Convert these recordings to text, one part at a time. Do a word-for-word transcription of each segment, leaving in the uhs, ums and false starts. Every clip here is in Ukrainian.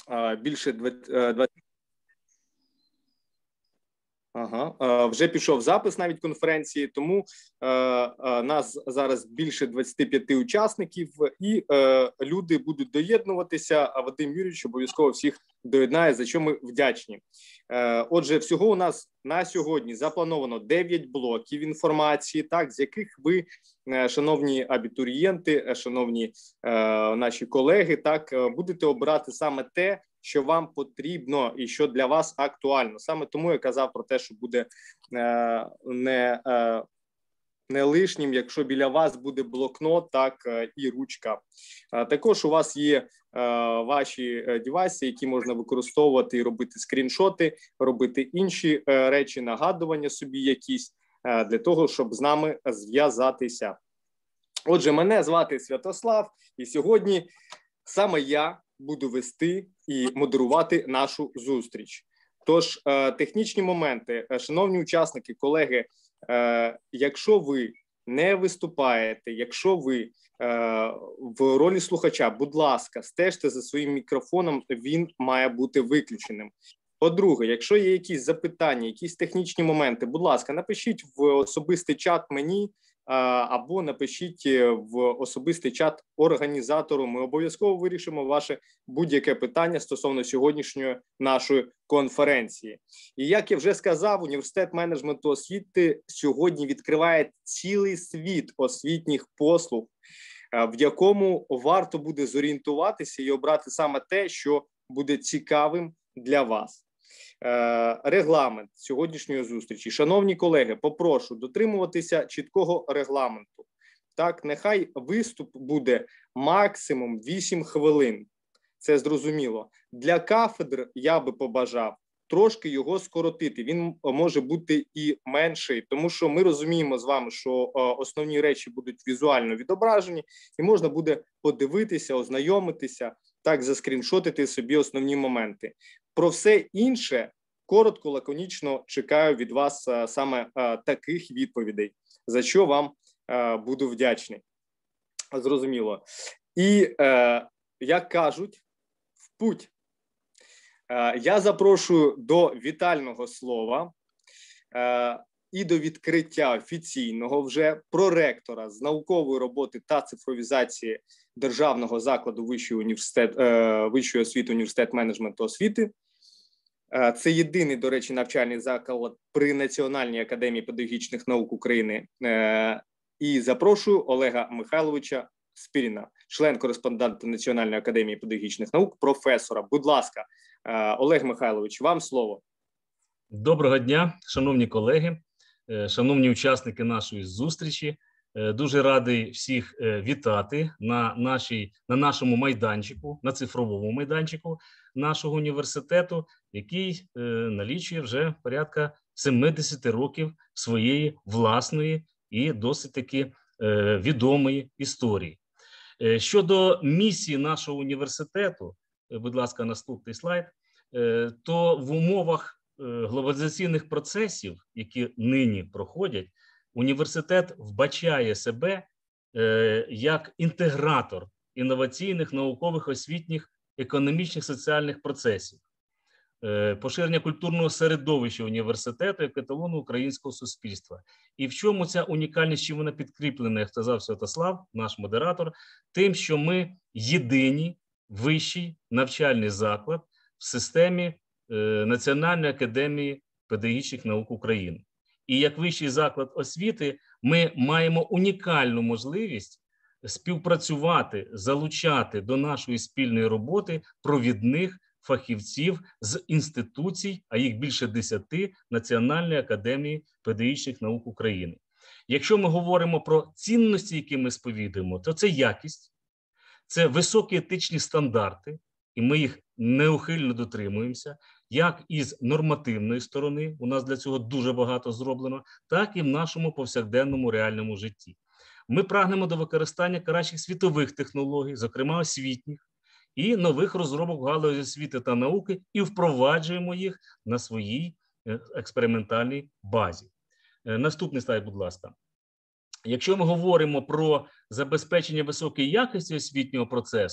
більше двадцять. Ага, вже пішов запис навіть конференції, тому е, е, нас зараз більше двадцяти п'яти учасників, і е, люди будуть доєднуватися, а Вадим Юрійович обов'язково всіх доєднає, за що ми вдячні. Е, отже, всього у нас на сьогодні заплановано дев'ять блоків інформації, так, з яких ви, шановні абітурієнти, шановні е, наші колеги, так, будете обирати саме те, що вам потрібно і що для вас актуально. Саме тому я казав про те, що буде е, не, е, не лишнім, якщо біля вас буде блокнот, так, е, і ручка. Е, також у вас є е, ваші девайси, які можна використовувати і робити скріншоти, робити інші е, речі, нагадування собі якісь, е, для того, щоб з нами зв'язатися. Отже, мене звати Святослав, і сьогодні саме я буду вести і модерувати нашу зустріч. Тож, е, технічні моменти, шановні учасники, колеги, е, якщо ви не виступаєте, якщо ви е, в ролі слухача, будь ласка, стежте за своїм мікрофоном, він має бути виключеним. По-друге, якщо є якісь запитання, якісь технічні моменти, будь ласка, напишіть в особистий чат мені, або напишіть в особистий чат організатору. Ми обов'язково вирішимо ваше будь-яке питання стосовно сьогоднішньої нашої конференції. І як я вже сказав, університет менеджменту освіти сьогодні відкриває цілий світ освітніх послуг, в якому варто буде зорієнтуватися і обрати саме те, що буде цікавим для вас. Регламент сьогоднішньої зустрічі. Шановні колеги, попрошу дотримуватися чіткого регламенту. Так, нехай виступ буде максимум вісім хвилин. Це зрозуміло. Для кафедр я би побажав трошки його скоротити. Він може бути і менший, тому що ми розуміємо з вами, що основні речі будуть візуально відображені, і можна буде подивитися, ознайомитися, так, заскріншотити собі основні моменти. Про все інше коротко, лаконічно чекаю від вас а, саме а, таких відповідей, за що вам а, буду вдячний. Зрозуміло. І, е, як кажуть, в путь. Е, я запрошую до вітального слова е, і до відкриття офіційного вже проректора з наукової роботи та цифровізації Державного закладу вищої, університет, е, вищої освіти університет менеджменту освіти. Е, це єдиний, до речі, навчальний заклад при Національній академії педагогічних наук України. Е, і запрошую Олега Михайловича Спіріна, член-кореспондент Національної академії педагогічних наук, професора. Будь ласка, е, Олег Михайлович, вам слово. Доброго дня, шановні колеги, шановні учасники нашої зустрічі. Дуже радий всіх вітати на, нашій, на нашому майданчику, на цифровому майданчику нашого університету, який е, налічує вже порядка сімдесят років своєї власної і досить таки е, відомої історії. Е, щодо місії нашого університету, е, будь ласка, наступний слайд, е, то в умовах глобалізаційних процесів, які нині проходять, університет вбачає себе е, як інтегратор інноваційних, наукових, освітніх, економічних, соціальних процесів, е, поширення культурного середовища університету як еталону українського суспільства. І в чому ця унікальність, чим вона підкріплена, як сказав Святослав, наш модератор, тим, що ми єдиний вищий навчальний заклад в системі Національної академії педагогічних наук України. І як вищий заклад освіти ми маємо унікальну можливість співпрацювати, залучати до нашої спільної роботи провідних фахівців з інституцій, а їх більше десяти, Національної академії педагогічних наук України. Якщо ми говоримо про цінності, які ми сповідуємо, то це якість, це високі етичні стандарти, і ми їх неухильно дотримуємося, як із нормативної сторони, у нас для цього дуже багато зроблено, так і в нашому повсякденному реальному житті. Ми прагнемо до використання кращих світових технологій, зокрема освітніх, і нових розробок в галузі освіти та науки, і впроваджуємо їх на своїй експериментальній базі. Наступний слайд, будь ласка. Якщо ми говоримо про забезпечення високої якості освітнього процесу,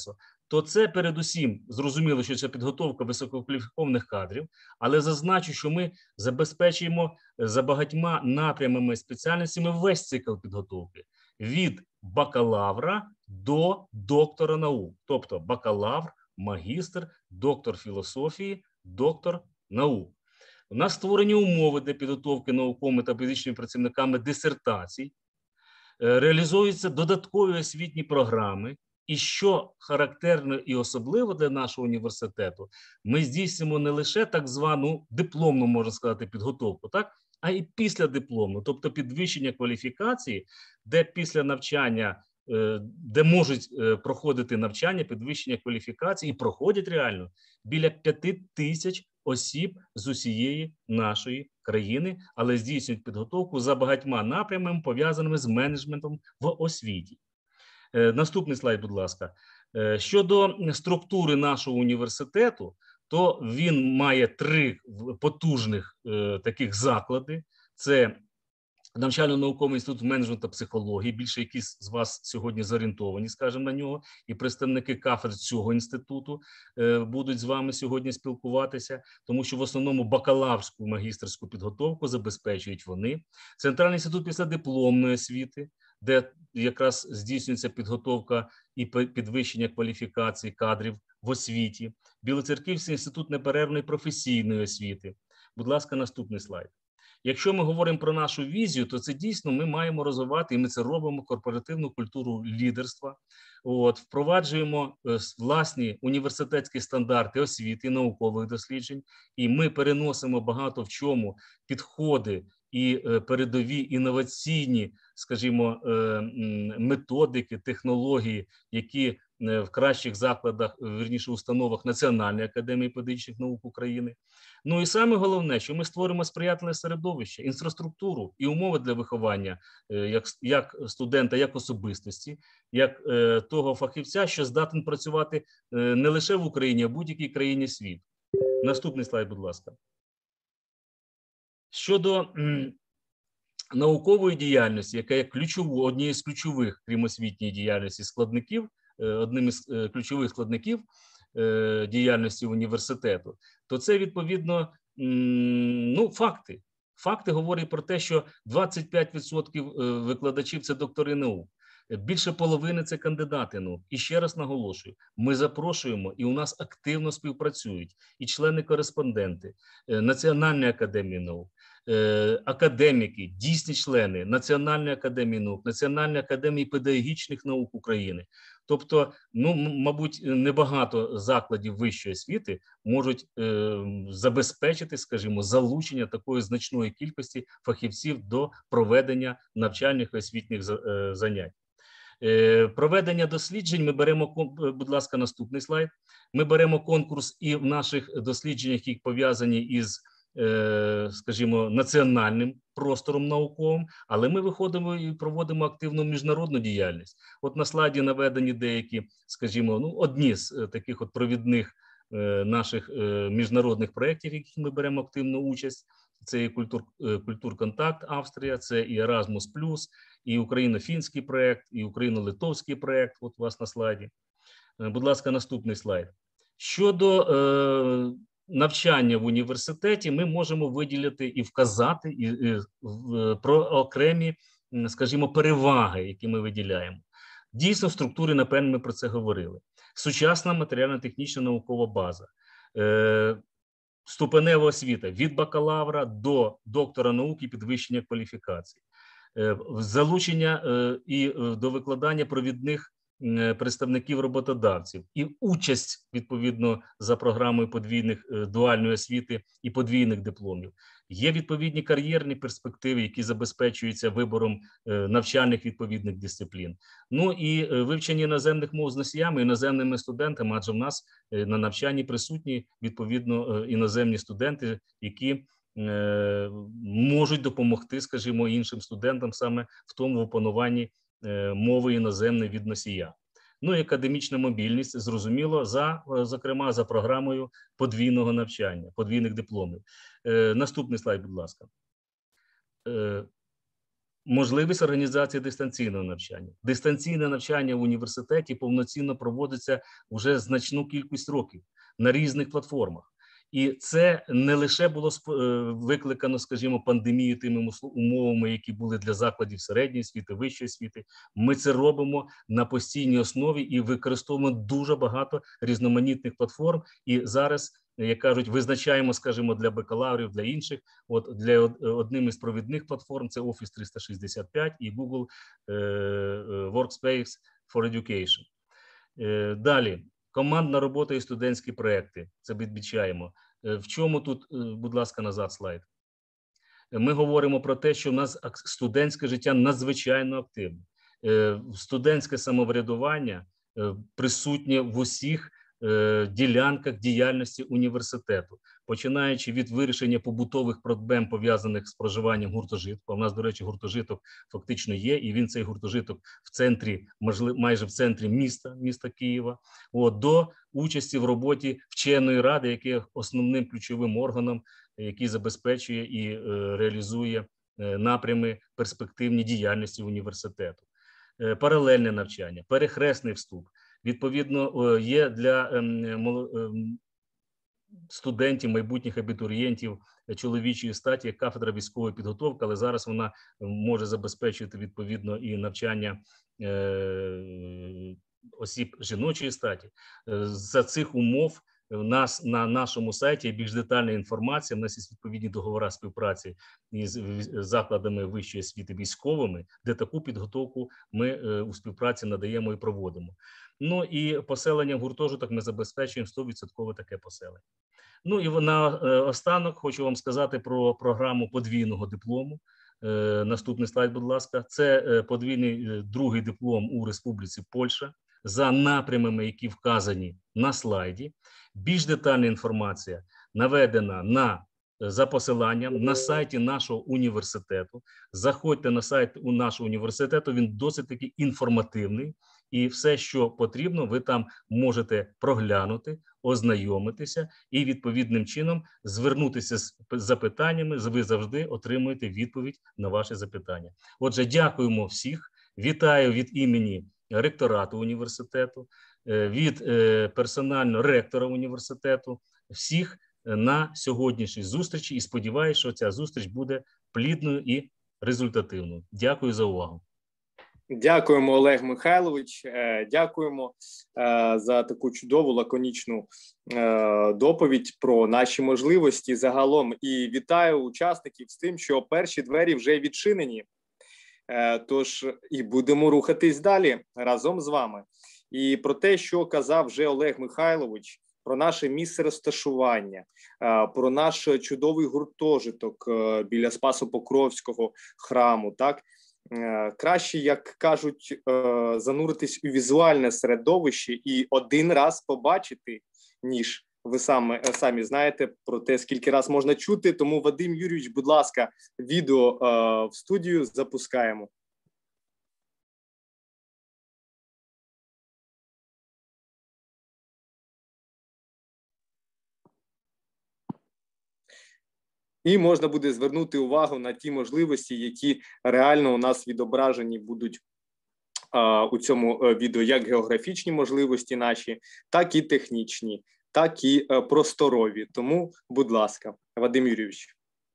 то це передусім зрозуміло, що це підготовка висококваліфікованих кадрів, але зазначу, що ми забезпечуємо за багатьма напрямами спеціальностями весь цикл підготовки від бакалавра до доктора наук, тобто бакалавр, магістр, доктор філософії, доктор наук. У нас створені умови для підготовки науковими та педагогічними працівниками дисертацій, реалізуються додаткові освітні програми, і що характерно і особливо для нашого університету, ми здійснюємо не лише так звану дипломну, можна сказати, підготовку, так, а і післядипломну, тобто підвищення кваліфікації, де після навчання, де можуть проходити навчання, підвищення кваліфікації, і проходять реально біля п'яти тисяч осіб з усієї нашої країни, але здійснюють підготовку за багатьма напрямами, пов'язаними з менеджментом в освіті. Наступний слайд, будь ласка. Щодо структури нашого університету, то він має три потужних таких заклади. Це навчально-науковий інститут менеджменту та психології, більше якісь з вас сьогодні зорієнтовані, скажімо, на нього, і представники кафедр цього інституту е, будуть з вами сьогодні спілкуватися, тому що в основному бакалаврську, магістерську підготовку забезпечують вони. Центральний інститут післядипломної освіти, де якраз здійснюється підготовка і підвищення кваліфікації кадрів в освіті. Білоцерківський інститут неперервної професійної освіти. Будь ласка, наступний слайд. Якщо ми говоримо про нашу візію, то це дійсно ми маємо розвивати, і ми це робимо, корпоративну культуру лідерства. От, впроваджуємо власні університетські стандарти освіти, наукових досліджень, і ми переносимо багато в чому підходи і передові інноваційні, скажімо, методики, технології, які в кращих закладах, вірніше, установах Національної академії педагогічних наук України. Ну і саме головне, що ми створимо сприятливе середовище, інфраструктуру і умови для виховання як, як студента, як особистості, як е, того фахівця, що здатен працювати е, не лише в Україні, а в будь-якій країні світу. Наступний слайд, будь ласка. Щодо м, наукової діяльності, яка є ключовою, однією з ключових, крім освітньої діяльності, складників, е, одним із е, ключових складників е, діяльності університету, то це, відповідно, м, ну, факти. Факти говорять про те, що двадцять п'ять відсотків викладачів – це доктори наук. Більше половини – це кандидати наук. І ще раз наголошую, ми запрошуємо, і у нас активно співпрацюють і члени-кореспонденти Національної академії наук, академіки, дійсні члени Національної академії наук, Національної академії педагогічних наук України. Тобто, ну, мабуть, небагато закладів вищої освіти можуть е, забезпечити, скажімо, залучення такої значної кількості фахівців до проведення навчальних і освітніх е, занять. Е, проведення досліджень ми беремо, будь ласка, наступний слайд. Ми беремо конкурс і в наших дослідженнях, які пов'язані із, скажімо, національним простором науковим, але ми виходимо і проводимо активну міжнародну діяльність. От на слайді наведені деякі, скажімо, ну, одні з таких от провідних е, наших е, міжнародних проєктів, в яких ми беремо активну участь. Це і культур, Культурконтакт Австрія, це і Erasmus+, і україно-фінський проєкт, і україно-литовський проєкт, от у вас на слайді. Будь ласка, наступний слайд. Щодо е, навчання в університеті, ми можемо виділити і вказати і, і, в, про окремі, скажімо, переваги, які ми виділяємо. Дійсно, в структурі, напевно, ми про це говорили. Сучасна матеріально-технічна наукова база, е, ступенева освіта від бакалавра до доктора наук і підвищення кваліфікації, е, залучення е, і до викладання провідних представників роботодавців і участь, відповідно, за програмою подвійних дуальної освіти і подвійних дипломів. Є відповідні кар'єрні перспективи, які забезпечуються вибором навчальних відповідних дисциплін. Ну і вивчення іноземних мов з носіями, іноземними студентами, адже в нас на навчанні присутні, відповідно, іноземні студенти, які можуть допомогти, скажімо, іншим студентам саме в тому опануванні мови іноземної від носія. Ну і академічна мобільність, зрозуміло, за, зокрема, за програмою подвійного навчання, подвійних дипломів. Е, наступний слайд, будь ласка. Е, можливість організації дистанційного навчання. Дистанційне навчання в університеті повноцінно проводиться вже значну кількість років на різних платформах. І це не лише було викликано, скажімо, пандемією, тими умовами, які були для закладів середньої освіти, вищої освіти. Ми це робимо на постійній основі і використовуємо дуже багато різноманітних платформ. І зараз, як кажуть, визначаємо, скажімо, для бакалаврів, для інших. От для одним із провідних платформ це Office триста шістдесят п'ять і Google Workspace for Education. Далі. Командна робота і студентські проекти. Це відмічаємо. В чому тут, будь ласка, назад слайд. Ми говоримо про те, що в нас студентське життя надзвичайно активне. Студентське самоврядування присутнє в усіх ділянках діяльності університету, починаючи від вирішення побутових проблем, пов'язаних з проживанням гуртожитку. У нас, до речі, гуртожиток фактично є, і він, цей гуртожиток, в центрі, можливо, майже в центрі міста, міста Києва, от, до участі в роботі вченої ради, яка є основним ключовим органом, який забезпечує і е, реалізує е, напрями перспективні діяльності університету. Е, паралельне навчання, перехресний вступ. Відповідно, є для студентів, майбутніх абітурієнтів чоловічої статі кафедра військової підготовки, але зараз вона може забезпечити відповідно і навчання осіб жіночої статі. За цих умов у нас на нашому сайті є більш детальна інформація, у нас є відповідні договори співпраці із закладами вищої освіти військовими, де таку підготовку ми у співпраці надаємо і проводимо. Ну і поселення в гуртожиток ми забезпечуємо сто відсотків таке поселення. Ну і на останок хочу вам сказати про програму подвійного диплому. Наступний слайд, будь ласка. Це подвійний другий диплом у Республіці Польща за напрямами, які вказані на слайді. Більш детальна інформація наведена на, за посиланням на сайті нашого університету. Заходьте на сайт у нашого університету, він досить таки інформативний. І все, що потрібно, ви там можете проглянути, ознайомитися і відповідним чином звернутися з запитаннями. Ви завжди отримуєте відповідь на ваші запитання. Отже, дякуємо всіх. Вітаю від імені ректорату університету, від персонально ректора університету, всіх на сьогоднішній зустрічі. І сподіваюся, що ця зустріч буде плідною і результативною. Дякую за увагу. Дякуємо, Олег Михайлович, дякуємо за таку чудову, лаконічну доповідь про наші можливості загалом. І вітаю учасників з тим, що перші двері вже відчинені. Тож і будемо рухатись далі разом з вами. І про те, що казав вже Олег Михайлович, про наше місце розташування, про наш чудовий гуртожиток біля Спасо-Покровського храму, так? Краще, як кажуть, зануритись у візуальне середовище і один раз побачити, ніж ви самі, самі знаєте про те, скільки раз можна чути. Тому, Вадим Юрійович, будь ласка, відео в студію запускаємо. І можна буде звернути увагу на ті можливості, які реально у нас відображені будуть а, у цьому відео, як географічні можливості наші, так і технічні, так і а, просторові. Тому, будь ласка, Вадим Юрійович.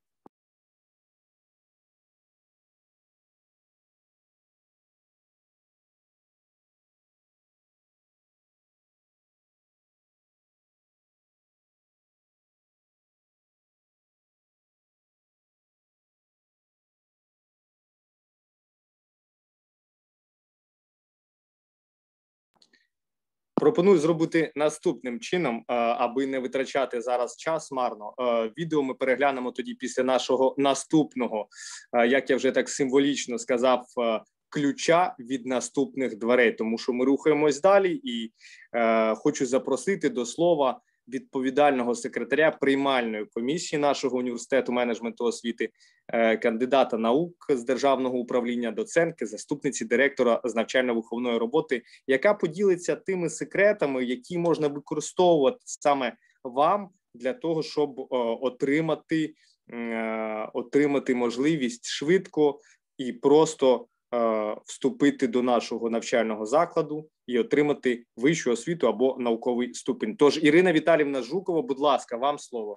Пропоную зробити наступним чином, аби не витрачати зараз час марно. Відео ми переглянемо тоді після нашого наступного, як я вже так символічно сказав, ключа від наступних дверей, тому що ми рухаємось далі і хочу запросити до слова відповідального секретаря приймальної комісії нашого університету менеджменту освіти, кандидата наук з державного управління, доцентки, заступниці директора з навчально-виховної роботи, яка поділиться тими секретами, які можна використовувати саме вам для того, щоб отримати, отримати можливість швидко і просто е, вступити до нашого навчального закладу і отримати вищу освіту або науковий ступінь. Тож, Ірина Віталіївна Жукова, будь ласка, вам слово.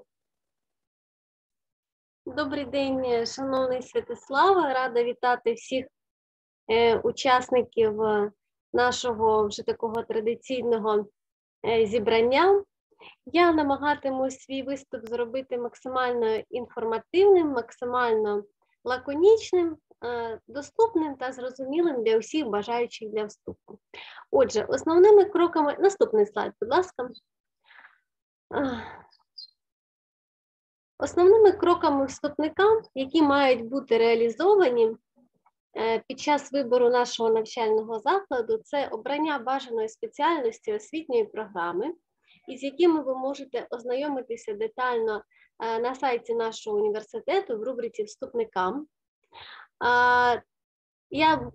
Добрий день, шановний Святославе. Рада вітати всіх е, учасників нашого вже такого традиційного е, зібрання. Я намагатимусь свій виступ зробити максимально інформативним, максимально лаконічним, е, доступним та зрозумілим для усіх бажаючих для вступу. Отже, основними кроками... Наступний слайд, будь ласка. Основними кроками вступника, які мають бути реалізовані під час вибору нашого навчального закладу, це обрання бажаної спеціальності освітньої програми, із якими ви можете ознайомитися детально на сайті нашого університету в рубриці «Вступникам». Я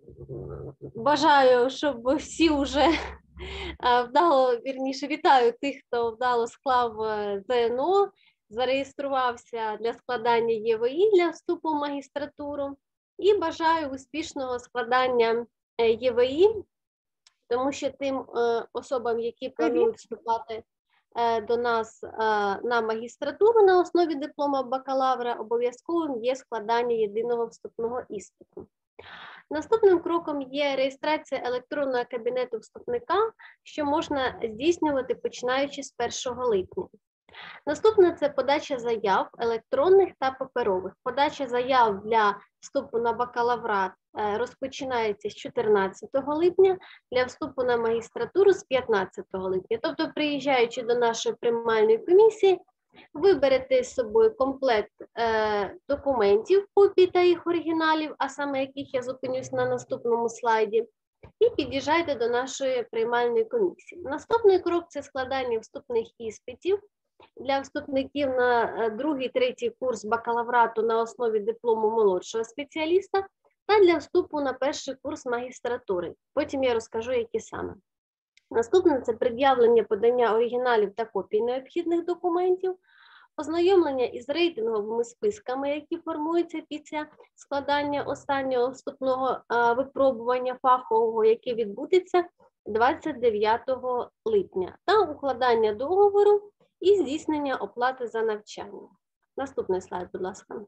бажаю, щоб всі вже вдало, вірніше, вітаю тих, хто вдало склав ЗНО, зареєструвався для складання ЄВІ для вступу в магістратуру, і бажаю успішного складання ЄВІ, тому що тим особам, які планують вступати до нас на магістратуру на основі диплома бакалавра, обов'язковим є складання єдиного вступного іспиту. Наступним кроком є реєстрація електронного кабінету вступника, що можна здійснювати починаючи з першого липня. Наступне – це подача заяв електронних та паперових. Подача заяв для вступу на бакалаврат розпочинається з чотирнадцятого липня, для вступу на магістратуру з п'ятнадцятого липня. Тобто, приїжджаючи до нашої приймальної комісії, ви берете з собою комплект е, документів, копій та їх оригіналів, а саме яких я зупинюсь на наступному слайді, і під'їжджайте до нашої приймальної комісії. Наступний крок – це складання вступних іспитів для вступників на другий, третій курс бакалаврату на основі диплому молодшого спеціаліста та для вступу на перший курс магістратури. Потім я розкажу, які саме. Наступне – це пред'явлення подання оригіналів та копій необхідних документів, ознайомлення із рейтинговими списками, які формуються після складання останнього вступного випробування фахового, яке відбудеться двадцять дев'ятого липня, та укладання договору і здійснення оплати за навчання. Наступний слайд, будь ласка.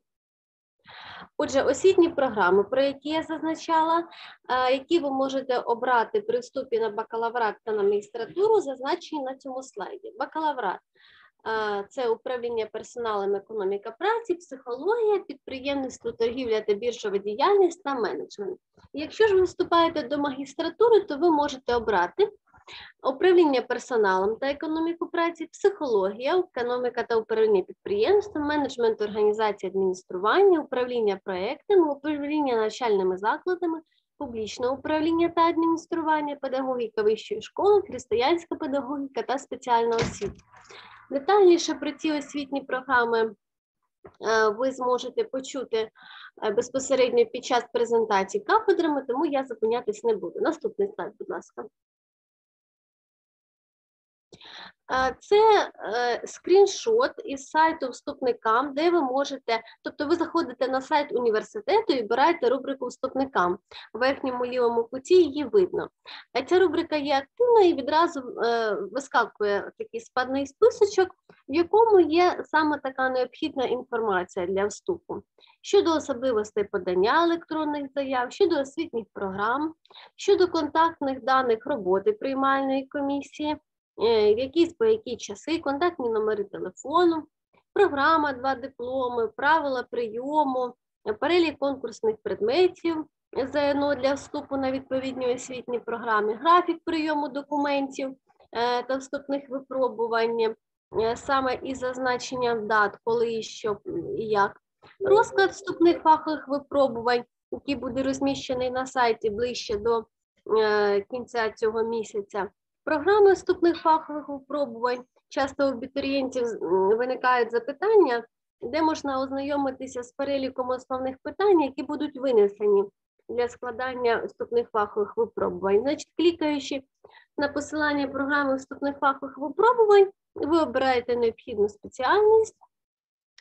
Отже, освітні програми, про які я зазначала, які ви можете обрати при вступі на бакалаврат та на магістратуру, зазначені на цьому слайді. Бакалаврат – це управління персоналом, економіка праці, психологія, підприємництво, торгівля та біржова діяльність та менеджмент. Якщо ж ви вступаєте до магістратури, то ви можете обрати управління персоналом та економіку праці, психологія, економіка та управління підприємством, менеджмент організації адміністрування, управління проєктами, управління навчальними закладами, публічне управління та адміністрування, педагогіка вищої школи, християнська педагогіка та спеціальна освіта. Детальніше про ці освітні програми ви зможете почути безпосередньо під час презентації кафедрами, тому я зупинятись не буду. Наступний слайд, будь ласка. Це скріншот із сайту вступникам, де ви можете, тобто ви заходите на сайт університету і обираєте рубрику вступникам. В верхньому лівому куті її видно. Ця рубрика є активна і відразу вискакує такий спадний списочок, в якому є саме така необхідна інформація для вступу. Щодо особливостей подання електронних заяв, щодо освітніх програм, щодо контактних даних роботи приймальної комісії, якісь по які часи, контактні номери телефону, програма «Два дипломи», правила прийому, перелік конкурсних предметів ЗНО для вступу на відповідні освітні програми, графік прийому документів та вступних випробувань, саме із зазначенням дат, коли і що і як, розклад вступних фахових випробувань, який буде розміщений на сайті ближче до кінця цього місяця, програми вступних фахових випробувань. Часто у абітурієнтів виникають запитання, де можна ознайомитися з переліком основних питань, які будуть винесені для складання вступних фахових випробувань. Значить, клікаючи на посилання програми вступних фахових випробувань, ви обираєте необхідну спеціальність,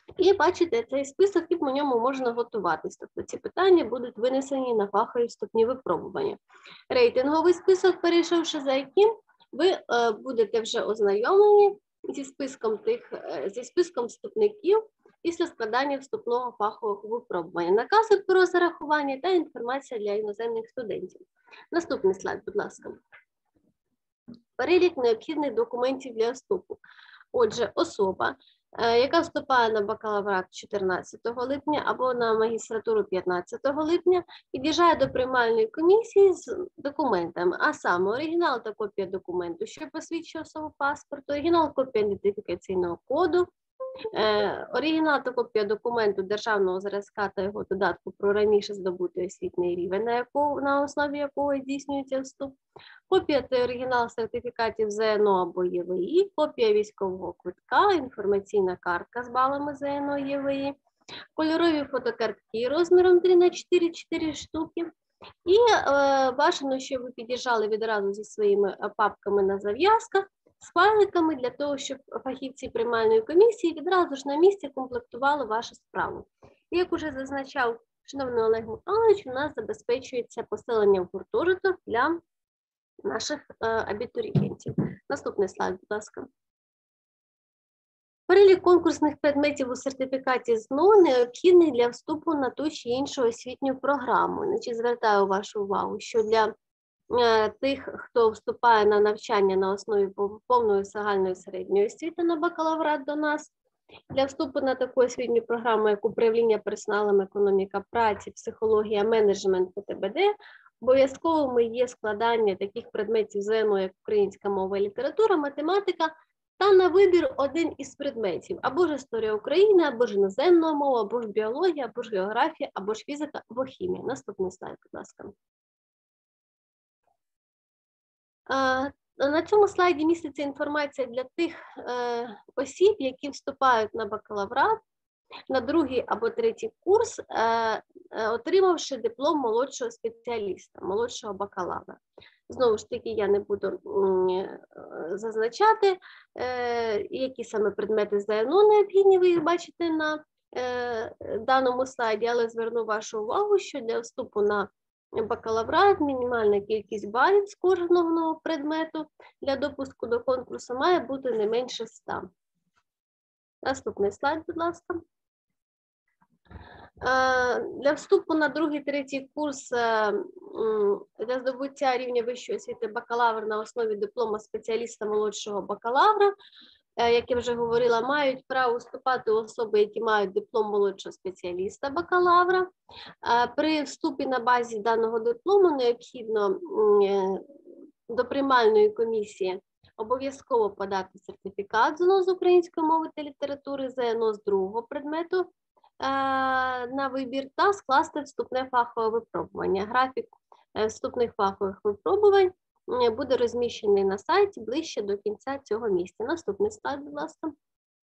І бачите, цей список, і по ньому можна готуватись. Тобто ці питання будуть винесені на фахові вступні випробування. Рейтинговий список, перейшовши за яким, ви е, будете вже ознайомлені зі списком тих, е, зі списком вступників після складання вступного фахового випробування, накази про зарахування та інформація для іноземних студентів. Наступний слайд, будь ласка. Перелік необхідних документів для вступу. Отже, особа, яка вступає на бакалаврат чотирнадцятого липня або на магістратуру п'ятнадцятого липня, під'їжджає до приймальної комісії з документами, а саме оригінал та копія документу, що посвідчує особу паспорту, оригінал копія ідентифікаційного коду, Е, оригінал та копія документу державного зразка та його додатку про раніше здобутий освітній рівень, на, яку, на основі якого здійснюється вступ, копія та оригінал сертифікатів ЗНО або ЄВІ, копія військового квитка, інформаційна картка з балами ЗНО ЄВІ, кольорові фотокартки розміром три на чотири, чотири штуки. І е, бажано, щоб ви під'їжджали відразу зі своїми папками на зав'язках, з файликами для того, щоб фахівці приймальної комісії відразу ж на місці комплектували вашу справу. І як уже зазначав шановний Олег Михайлович, у нас забезпечується поселення в гуртожиток для наших е, абітурієнтів. Наступний слайд, будь ласка. Перелік конкурсних предметів у сертифікаті ЗНО необхідний для вступу на ту чи іншу освітню програму. Значить, звертаю вашу увагу, що для тих, хто вступає на навчання на основі повної загальної середньої освіти на бакалаврат до нас, для вступу на таку освітню програму, як управління персоналом, економіка праці, психологія, менеджмент, ПТБД, обов'язковими є складання таких предметів ЗНО, як українська мова і література, математика, та на вибір один із предметів, або ж історія України, або ж іноземна мова, або ж біологія, або ж географія, або ж фізика, або хімія. Наступний слайд, будь ласка. На цьому слайді міститься інформація для тих е, осіб, які вступають на бакалаврат, на другий або третій курс, е, е, отримавши диплом молодшого спеціаліста, молодшого бакалавра. Знову ж таки, я не буду е, зазначати, е, які саме предмети ЗНО необхідні, ви їх бачите на е, даному слайді, але зверну вашу увагу, що для вступу на бакалаврат мінімальна кількість балів з кожного предмету для допуску до конкурсу має бути не менше ста. Наступний слайд, будь ласка. Для вступу на другий-третій курс для здобуття рівня вищої освіти бакалавр на основі диплома спеціаліста молодшого бакалавра, як я вже говорила, мають право вступати особи, які мають диплом молодшого спеціаліста бакалавра. При вступі на базі даного диплому необхідно до приймальної комісії обов'язково подати сертифікат ЗНО з української мови та літератури, ЗНО з другого предмету на вибір та скласти вступне фахове випробування. Графік вступних фахових випробувань буде розміщений на сайті ближче до кінця цього місяця. Наступний слайд, будь ласка.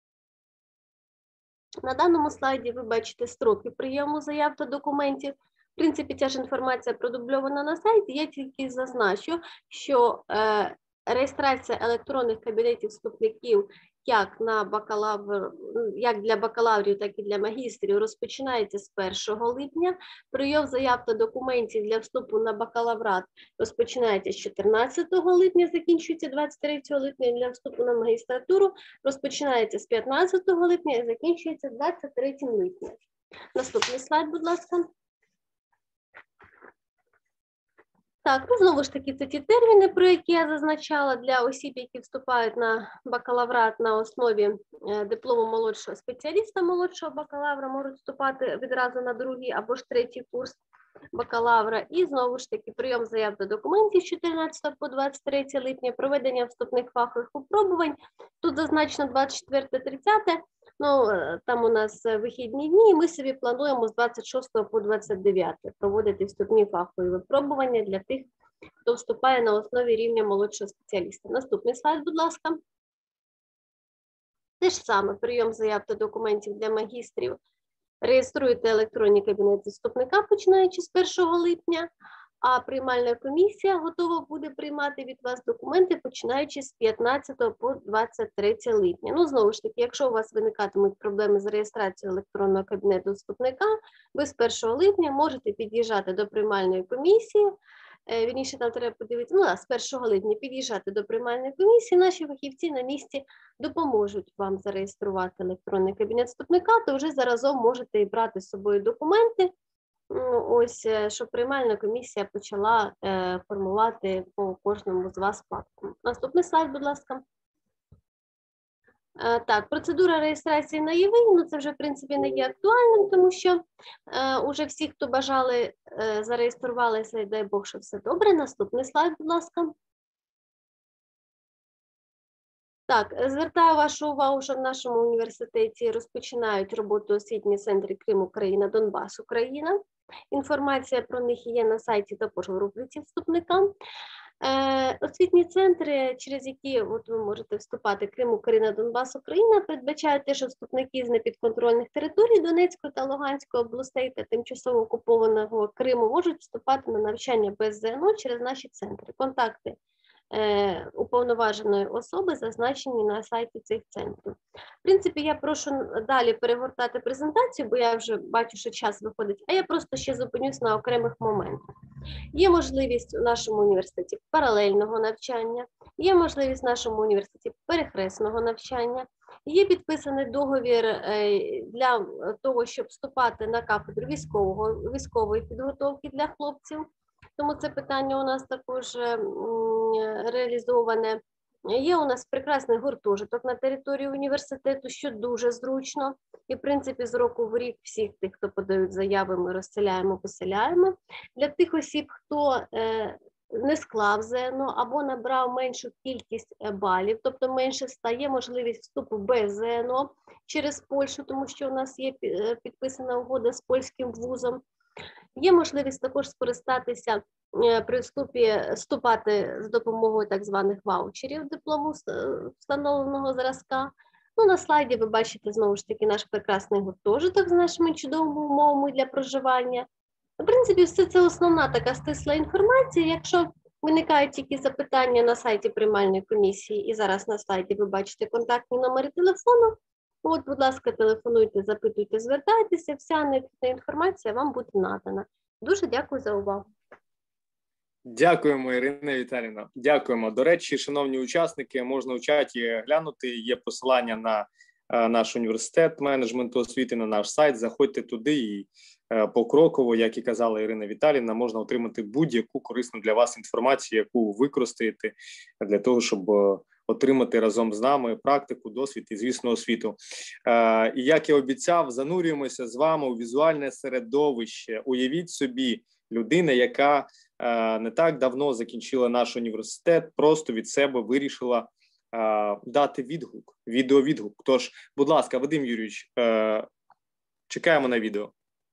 На даному слайді ви бачите строки прийому заяв та документів. В принципі, ця ж інформація продубльована на сайті. Я тільки зазначу, що е, реєстрація електронних кабінетів вступників як на бакалавр, як для бакалаврів, так і для магістрів розпочинається з першого липня. Прийом заяв та документів для вступу на бакалаврат розпочинається з чотирнадцятого липня, закінчується двадцять третього липня, для вступу на магістратуру розпочинається з п'ятнадцятого липня і закінчується двадцять третього липня. Наступний слайд, будь ласка. Так, ну знову ж таки, це ті терміни, про які я зазначала для осіб, які вступають на бакалаврат на основі диплому молодшого спеціаліста, молодшого бакалавра, можуть вступати відразу на другий або ж третій курс бакалавра. І знову ж таки, прийом заяв до документів з чотирнадцятого по двадцять третє липня, проведення вступних фахових випробувань. Тут зазначено двадцять четверте тридцяте. Ну, там у нас вихідні дні, і ми собі плануємо з двадцять шостого по двадцять дев'яте проводити вступні фахові випробування для тих, хто вступає на основі рівня молодшого спеціаліста. Наступний слайд, будь ласка. Те ж саме, прийом заяв та документів для магістрів. Реєструєте електронні кабінети вступника, починаючи з першого липня. а приймальна комісія готова буде приймати від вас документи, починаючи з п'ятнадцятого по двадцять третє липня. Ну, знову ж таки, якщо у вас виникатимуть проблеми з реєстрацією електронного кабінету вступника, ви з першого липня можете під'їжджати до приймальної комісії, вірніше, там треба подивитися, ну, а з першого липня під'їжджати до приймальної комісії, наші фахівці на місці допоможуть вам зареєструвати електронний кабінет вступника, то вже заразом можете і брати з собою документи, ось, щоб приймальна комісія почала е, формувати по кожному з вас папку. Наступний слайд, будь ласка. Е, так, процедура реєстрації на e-mail, ну це вже, в принципі, не є актуальним, тому що е, уже всі, хто бажали, е, зареєструвалися, і дай Бог, що все добре. Наступний слайд, будь ласка. Так, звертаю вашу увагу, що в нашому університеті розпочинають роботу освітні центри Крим Україна, Донбас Україна. Інформація про них є на сайті також в рубриці вступника. Е, освітні центри, через які от ви можете вступати, Крим Україна, Донбас Україна, передбачають те, що вступники з непідконтрольних територій Донецької та Луганської областей та тимчасово окупованого Криму можуть вступати на навчання без ЗНО через наші центри. Контакти Е, уповноваженої особи зазначені на сайті цих центрів. В принципі, я прошу далі перегортати презентацію, бо я вже бачу, що час виходить, а я просто ще зупинюсь на окремих моментах. Є можливість у нашому університеті паралельного навчання, є можливість в нашому університеті перехресного навчання, є підписаний договір е, для того, щоб вступати на кафедру військового, військової підготовки для хлопців. Тому це питання у нас також реалізоване. Є у нас прекрасний гуртожиток на території університету, що дуже зручно. І, в принципі, з року в рік всіх тих, хто подають заяви, ми розселяємо, поселяємо. Для тих осіб, хто не склав ЗНО або набрав меншу кількість балів, тобто менше ста, є можливість вступу без ЗНО через Польщу, тому що у нас є підписана угода з польським вузом. Є можливість також скористатися при вступі, вступати з допомогою так званих ваучерів диплому встановленого зразка. Ну, на слайді ви бачите, знову ж таки, наш прекрасний гуртожиток з нашими чудовими умовами для проживання. В принципі, все це основна така стисла інформація. Якщо виникають які запитання на сайті приймальної комісії, і зараз на слайді ви бачите контактні номери телефону, от, будь ласка, телефонуйте, запитуйте, звертайтеся, вся необхідна інформація вам буде надана. Дуже дякую за увагу. Дякуємо, Ірина Віталіївна. Дякуємо. До речі, шановні учасники, можна у чаті глянути, є посилання на наш університет менеджменту освіти, на наш сайт. Заходьте туди і покроково, як і казала Ірина Віталіївна, можна отримати будь-яку корисну для вас інформацію, яку ви використаєте для того, щоб отримати разом з нами практику, досвід і, звісно, освіту. Е, і як я обіцяв, занурюємося з вами у візуальне середовище. Уявіть собі, людина, яка е, не так давно закінчила наш університет, просто від себе вирішила е, дати відгук, відеовідгук. Тож, будь ласка, Вадим Юрійович, е, чекаємо на відео.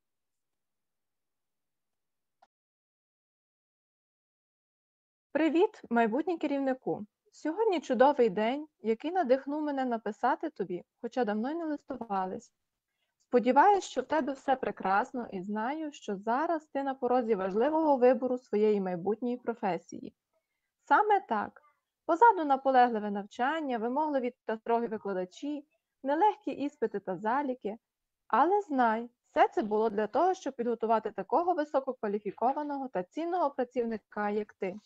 Привіт, майбутній керівнику! Сьогодні чудовий день, який надихнув мене написати тобі, хоча давно й не листувались. Сподіваюсь, що в тебе все прекрасно і знаю, що зараз ти на порозі важливого вибору своєї майбутньої професії. Саме так. Позаду наполегливе навчання, вимогливі та строгі викладачі, нелегкі іспити та заліки. Але знай, все це було для того, щоб підготувати такого висококваліфікованого та цінного працівника, як ти.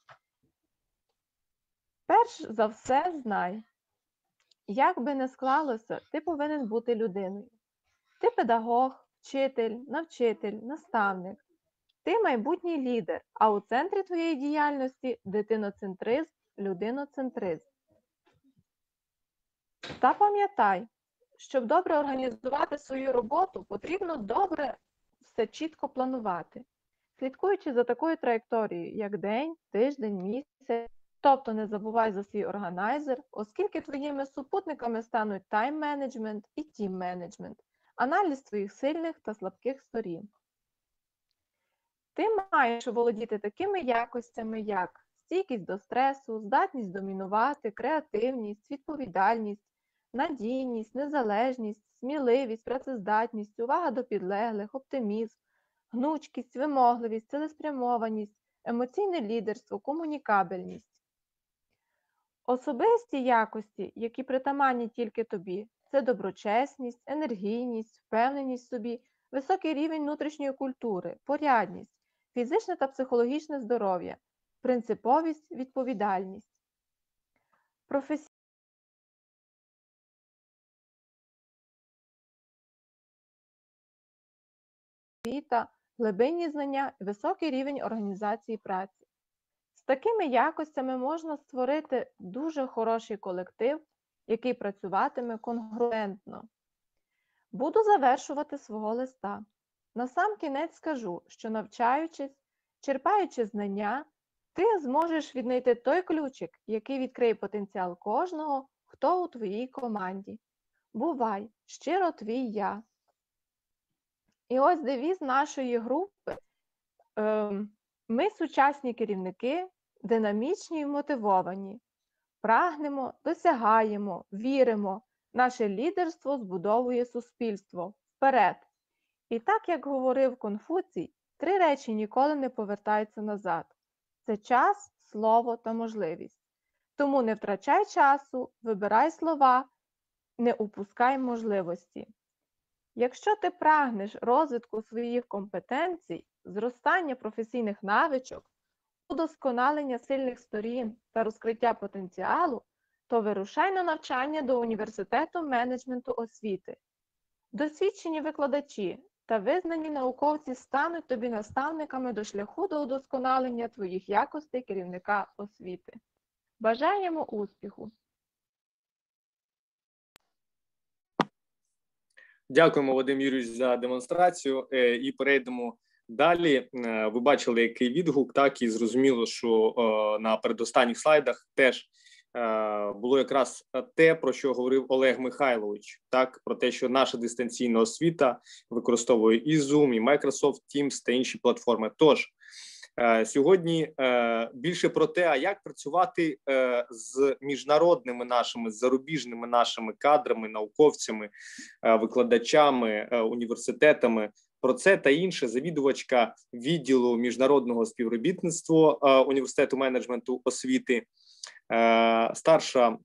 Перш за все знай, як би не склалося, ти повинен бути людиною. Ти педагог, вчитель, навчитель, наставник. Ти майбутній лідер, а у центрі твоєї діяльності – дитиноцентризм, людиноцентризм. Та пам'ятай, щоб добре організувати свою роботу, потрібно добре все чітко планувати, слідкуючи за такою траєкторією, як день, тиждень, місяць. Тобто не забувай за свій органайзер, оскільки твоїми супутниками стануть тайм-менеджмент і тім-менеджмент, аналіз твоїх сильних та слабких сторін. Ти маєш володіти такими якостями, як стійкість до стресу, здатність домінувати, креативність, відповідальність, надійність, незалежність, сміливість, працездатність, увага до підлеглих, оптимізм, гнучкість, вимогливість, цілеспрямованість, емоційне лідерство, комунікабельність. Особисті якості, які притаманні тільки тобі, це доброчесність, енергійність, впевненість в собі, високий рівень внутрішньої культури, порядність, фізичне та психологічне здоров'я, принциповість, відповідальність. Професійність освіта, глибинні знання і високий рівень організації праці. З такими якостями можна створити дуже хороший колектив, який працюватиме конгруентно. Буду завершувати свого листа. Насамкінець скажу, що навчаючись, черпаючи знання, ти зможеш віднайти той ключик, який відкриє потенціал кожного, хто у твоїй команді. Бувай, щиро твій я. І ось девіз нашої групи. Ми сучасні керівники, динамічні і мотивовані. Прагнемо, досягаємо, віримо. Наше лідерство збудовує суспільство. Вперед! І так, як говорив Конфуцій, три речі ніколи не повертаються назад. Це час, слово та можливість. Тому не втрачай часу, вибирай слова, не упускай можливості. Якщо ти прагнеш розвитку своїх компетенцій, зростання професійних навичок, удосконалення сильних сторін та розкриття потенціалу, то вирушай на навчання до університету менеджменту освіти. Досвідчені викладачі та визнані науковці стануть тобі наставниками до шляху до удосконалення твоїх якостей керівника освіти. Бажаємо успіху! Дякуємо, Вадим Юрійович, за демонстрацію. І перейдемо далі. Ви бачили, який відгук, так, і зрозуміло, що на передостанніх слайдах теж було якраз те, про що говорив Олег Михайлович, так, про те, що наша дистанційна освіта використовує і Zoom, і Microsoft Teams та інші платформи. Тож, сьогодні більше про те, а як працювати з міжнародними нашими, з зарубіжними нашими кадрами, науковцями, викладачами, університетами. Про це та інше завідувачка відділу міжнародного співробітництва університету менеджменту освіти, старша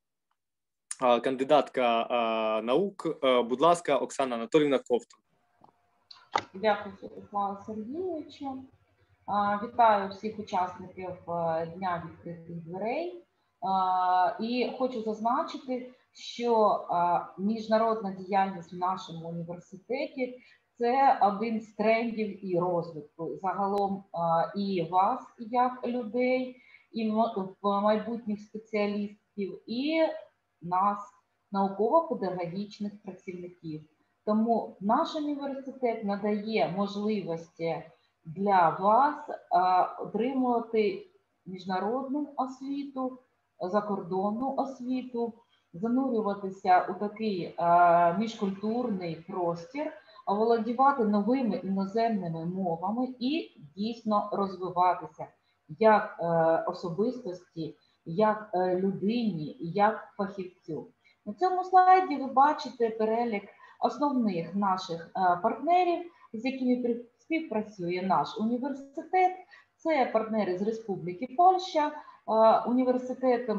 кандидатка наук, будь ласка, Оксана Анатоліївна Ковтун. Дякую, Святославе Сергійовичу. Вітаю всіх учасників Дня відкритих дверей. І хочу зазначити, що міжнародна діяльність в нашому університеті – це один з трендів і розвитку. Загалом і вас, як людей, і майбутніх спеціалістів, і нас, науково-педагогічних працівників. Тому наш університет надає можливості для вас отримувати міжнародну освіту, закордонну освіту, занурюватися у такий міжкультурний простір, оволодівати новими іноземними мовами і дійсно розвиватися як особистості, як людині, як фахівцю. На цьому слайді ви бачите перелік основних наших партнерів, з якими співпрацює наш університет. Це партнери з Республіки Польща, університет,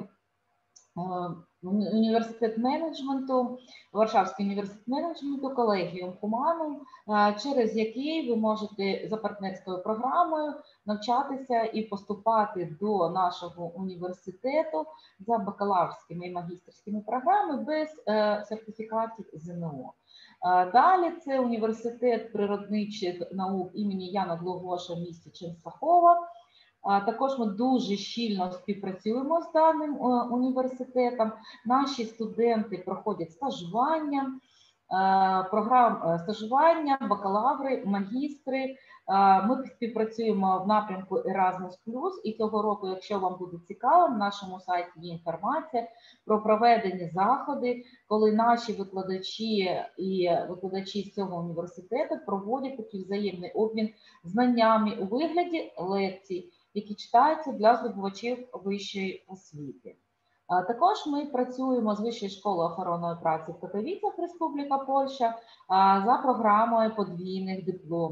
університет менеджменту, Варшавський університет менеджменту, колегіум Humanum, через який ви можете за партнерською програмою навчатися і поступати до нашого університету за бакалаврськими і магістерськими програмами без сертифікатів ЗНО. Далі це університет природничих наук імені Яна Глогоша в місті Ченстахова. Також ми дуже щільно співпрацюємо з даним університетом. Наші студенти проходять стажування, програм стажування, бакалаври, магістри. Ми співпрацюємо в напрямку Erasmus плюс, і цього року, якщо вам буде цікаво, на нашому сайті є інформація про проведені заходи, коли наші викладачі і викладачі з цього університету проводять такий взаємний обмін знаннями у вигляді лекцій, які читаються для здобувачів вищої освіти. Також ми працюємо з Вищою школою охоронної праці в Катовіцях, Республіка Польща, за програмою подвійних дипломів.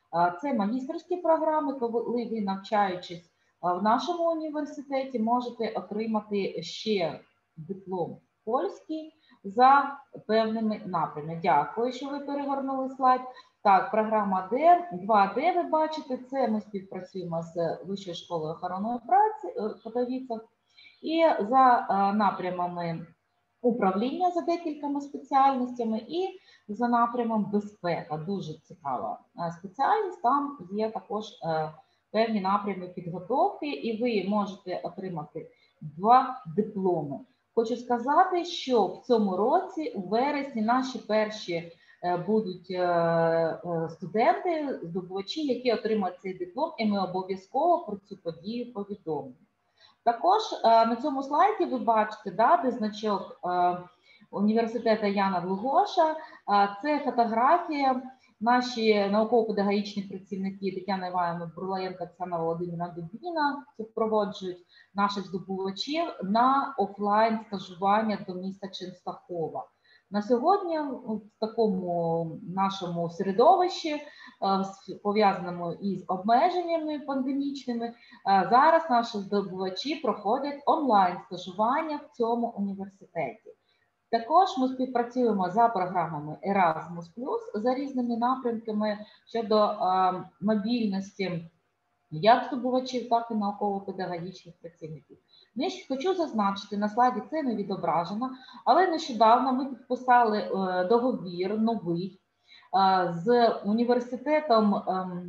Це магістерські програми, коли ви, навчаючись в нашому університеті, можете отримати ще диплом польський за певними напрямами. Дякую, що ви перегорнули слайд. Так, програма Д, два Д ви бачите, це ми співпрацюємо з Вищою школою охоронної праці, Катовіця, і за напрямами управління за декількома спеціальностями і за напрямом безпека. Дуже цікава спеціальність, там є також певні напрями підготовки, і ви можете отримати два дипломи. Хочу сказати, що в цьому році, у вересні, наші перші будуть студенти, здобувачі, які отримають цей диплом, і ми обов'язково про цю подію повідомимо. Також на цьому слайді ви бачите, да, де значок університету Яна Длугоша. Це фотографія. Наші науково-педагогічні працівники Тетяна Іванівна Бурлаєнко, Оксана Володимирівна Дубіна супроводжують наших здобувачів на офлайн стажування до міста Ченстахова. На сьогодні в такому нашому середовищі, пов'язаному із обмеженнями пандемічними, зараз наші здобувачі проходять онлайн стажування в цьому університеті. Також ми співпрацюємо за програмами Erasmus плюс, за різними напрямками щодо мобільності як здобувачів, так і науково-педагогічних працівників. Хочу зазначити, на слайді це не відображено, але нещодавно ми підписали договір новий з університетом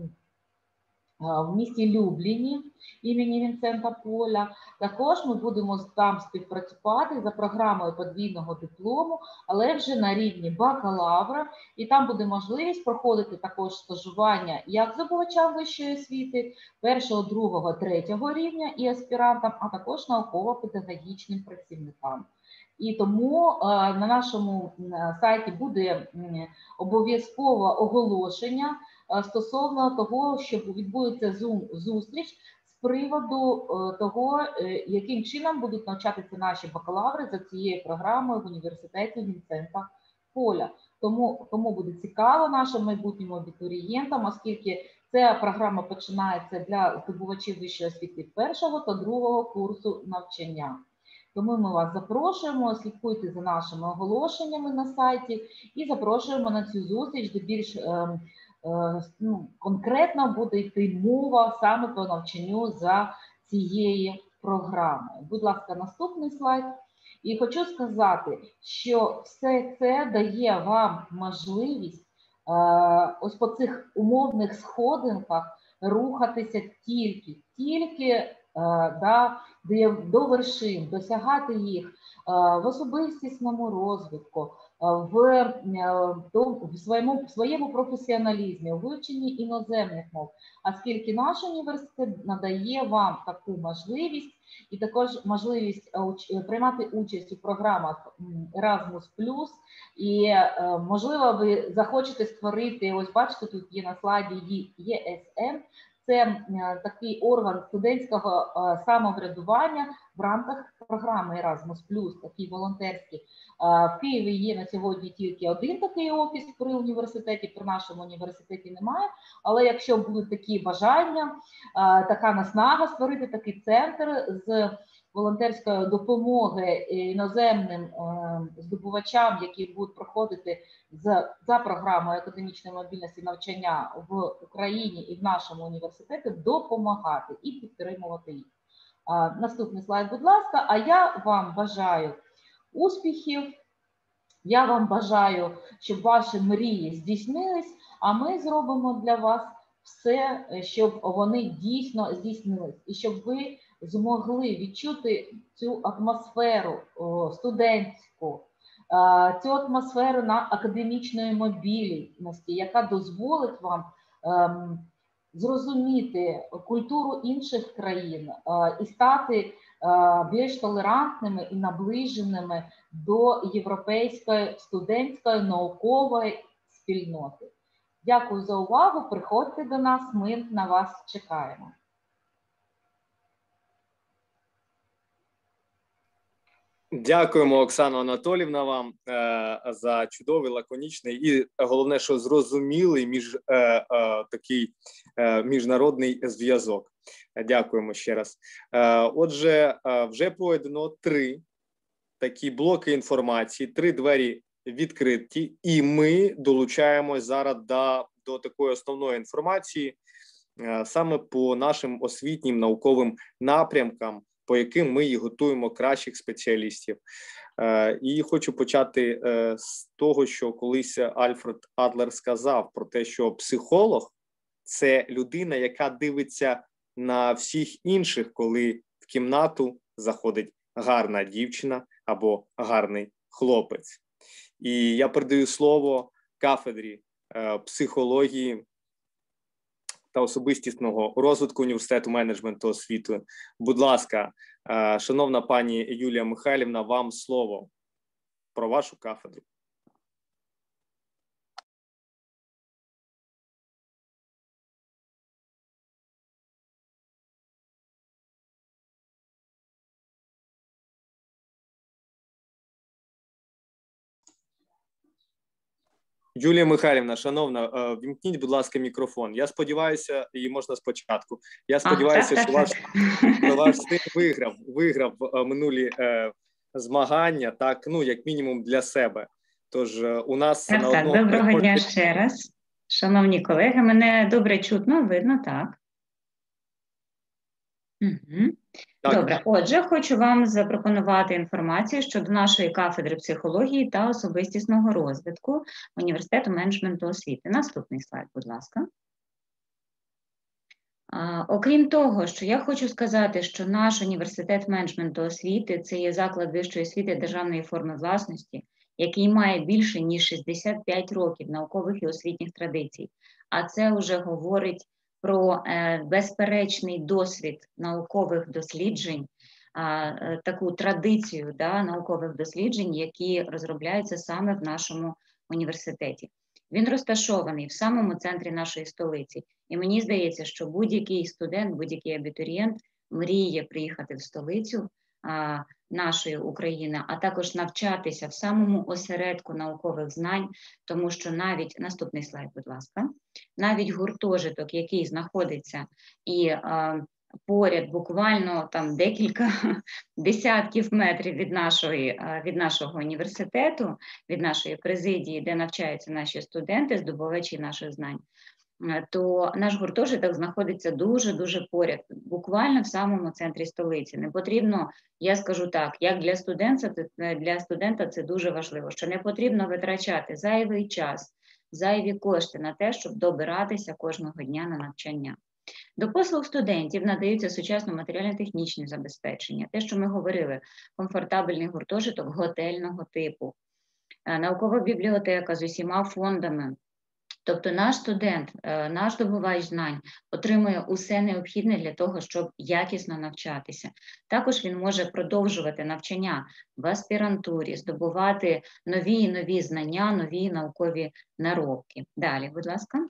в місті Любліні імені Вінсента Поля. Також ми будемо там співпрацювати за програмою подвійного диплому, але вже на рівні бакалавра. І там буде можливість проходити також стажування як здобувачам вищої освіти, першого, другого, третього рівня і аспірантам, а також науково-педагогічним працівникам. І тому на нашому сайті буде обов'язково оголошення стосовно того, що відбудеться зустріч з приводу того, яким чином будуть навчатися наші бакалаври за цією програмою в університеті Вінсента Поля. Тому кому буде цікаво нашим майбутнім абітурієнтам, оскільки ця програма починається для здобувачів вищої освіти першого та другого курсу навчання. Тому ми вас запрошуємо, слідкуйте за нашими оголошеннями на сайті і запрошуємо на цю зустріч, де більш е, е, ну, конкретно буде йти мова саме по навчанню за цією програмою. Будь ласка, наступний слайд. І хочу сказати, що все це дає вам можливість е, ось по цих умовних сходинках рухатися тільки, тільки Да, до вершин, досягати їх в особистісному розвитку, в, в, своєму, в своєму професіоналізмі, у вивченні іноземних мов, оскільки наш університет надає вам таку можливість і також можливість приймати участь у програмах Erasmus плюс, і, можливо, ви захочете створити, ось бачите, тут є на слайді Є Ес Ем, це такий орган студентського самоврядування в рамках програми Erasmus плюс, такий волонтерський. В Києві є на сьогодні тільки один такий офіс при університеті, при нашому університеті немає, але якщо будуть такі бажання, така наснага створити такий центр з волонтерської допомоги іноземним здобувачам, які будуть проходити за програмою академічної мобільності навчання в Україні і в нашому університеті, допомагати і підтримувати їх. Наступний слайд, будь ласка. А я вам бажаю успіхів, я вам бажаю, щоб ваші мрії здійснились, а ми зробимо для вас все, щоб вони дійсно здійснились, і щоб ви змогли відчути цю атмосферу студентську, цю атмосферу на академічної мобільності, яка дозволить вам ем, зрозуміти культуру інших країн е, і стати е, більш толерантними і наближеними до європейської студентської наукової спільноти. Дякую за увагу, приходьте до нас, ми на вас чекаємо. Дякуємо, Оксано Анатолівна, вам е, за чудовий, лаконічний і головне, що зрозумілий між е, е, такий е, міжнародний зв'язок. Дякуємо ще раз. Е, отже, е, вже пройдено три такі блоки інформації, три двері відкриті, і ми долучаємось зараз до, до такої основної інформації е, саме по нашим освітнім науковим напрямкам, по яким ми і готуємо кращих спеціалістів. Е, і хочу почати е, з того, що колись Альфред Адлер сказав про те, що психолог – це людина, яка дивиться на всіх інших, коли в кімнату заходить гарна дівчина або гарний хлопець. І я передаю слово кафедрі е, психології та особистісного розвитку університету менеджменту освіти. Будь ласка, шановна пані Юлія Михайлівна, вам слово про вашу кафедру. Юлія Михайлівна, шановна, вімкніть, будь ласка, мікрофон. Я сподіваюся, і можна спочатку. Я сподіваюся, а, так, що, так, ваш, так. що ваш син виграв, виграв минулі е, змагання, так, ну, як мінімум для себе. Тож у нас так, на так, одному... Доброго дня ще раз. Шановні колеги, мене добре чутно, видно, так? Угу. Добре, отже, хочу вам запропонувати інформацію щодо нашої кафедри психології та особистісного розвитку університету менеджменту освіти. Наступний слайд, будь ласка. А, окрім того, що я хочу сказати, що наш університет менеджменту освіти – це є заклад вищої освіти державної форми власності, який має більше ніж шістдесят п'ять років наукових і освітніх традицій, а це вже говорить про е, безперечний досвід наукових досліджень, е, таку традицію да, наукових досліджень, які розробляються саме в нашому університеті. Він розташований в самому центрі нашої столиці. І мені здається, що будь-який студент, будь-який абітурієнт мріє приїхати в столицю а, нашої України, а також навчатися в самому осередку наукових знань, тому що навіть, наступний слайд, будь ласка, навіть гуртожиток, який знаходиться і а, поряд буквально там декілька десятків метрів від, нашої, від нашого університету, від нашої президії, де навчаються наші студенти, здобувачі наших знань, то наш гуртожиток знаходиться дуже-дуже поряд, буквально в самому центрі столиці. Не потрібно, я скажу так, як для студента, для студента це дуже важливо, що не потрібно витрачати зайвий час, зайві кошти на те, щоб добиратися кожного дня на навчання. До послуг студентів надаються сучасно матеріально-технічні забезпечення, те, що ми говорили, комфортабельний гуртожиток готельного типу, наукова бібліотека з усіма фондами. Тобто наш студент, наш здобувач знань отримує усе необхідне для того, щоб якісно навчатися. Також він може продовжувати навчання в аспірантурі, здобувати нові і нові знання, нові наукові наробки. Далі, будь ласка.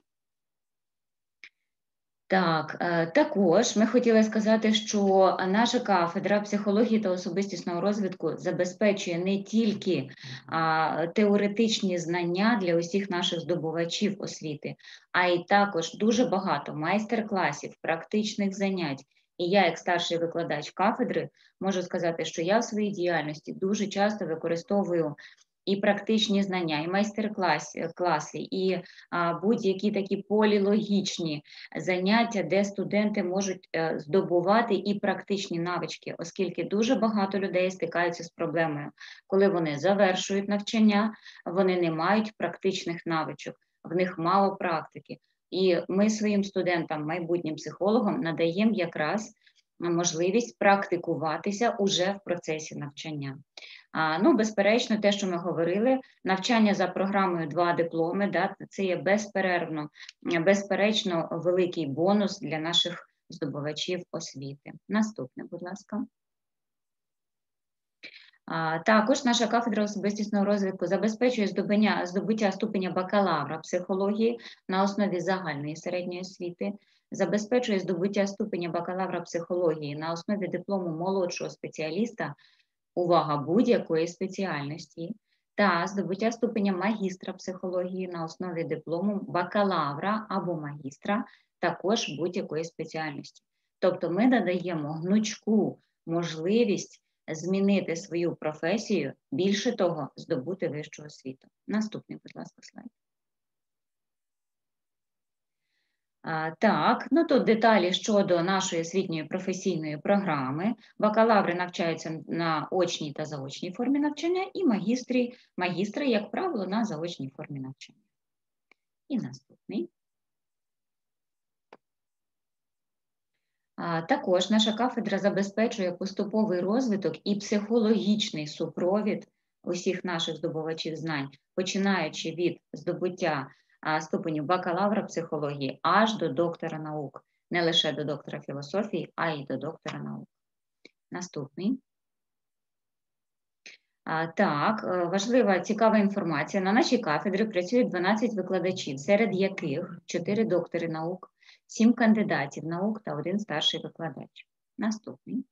Так, також ми хотіли сказати, що наша кафедра психології та особистісного розвитку забезпечує не тільки а, теоретичні знання для усіх наших здобувачів освіти, а й також дуже багато майстер-класів, практичних занять. І я, як старший викладач кафедри, можу сказати, що я в своїй діяльності дуже часто використовую і практичні знання, і майстер-класи, і будь-які такі полілогічні заняття, де студенти можуть е, здобувати і практичні навички, оскільки дуже багато людей стикаються з проблемою. Коли вони завершують навчання, вони не мають практичних навичок, в них мало практики. І ми своїм студентам, майбутнім психологам, надаємо якраз можливість практикуватися уже в процесі навчання. А, ну, безперечно, те, що ми говорили, навчання за програмою два дипломи, да, це є безперервно, безперечно великий бонус для наших здобувачів освіти. Наступне, будь ласка. А, також наша кафедра особистісного розвитку забезпечує здобуття, здобуття ступеня бакалавра психології на основі загальної середньої освіти, забезпечує здобуття ступеня бакалавра психології на основі диплому молодшого спеціаліста увага, будь-якої спеціальності, та здобуття ступеня магістра психології на основі диплому бакалавра або магістра також будь-якої спеціальності. Тобто ми надаємо гнучку можливість змінити свою професію, більше того, здобути вищу освіту. Наступний, будь ласка, слайд. А, так, ну тут деталі щодо нашої освітньої професійної програми. Бакалаври навчаються на очній та заочній формі навчання, і магістрі, магістри, як правило, на заочній формі навчання. І наступний. А, також наша кафедра забезпечує поступовий розвиток і психологічний супровід усіх наших здобувачів знань, починаючи від здобуття ступеню бакалавра психології аж до доктора наук. Не лише до доктора філософії, а й до доктора наук. Наступний. А, так, важлива, цікава інформація. На нашій кафедрі працюють дванадцять викладачів, серед яких чотири доктори наук, сім кандидатів наук та один старший викладач. Наступний.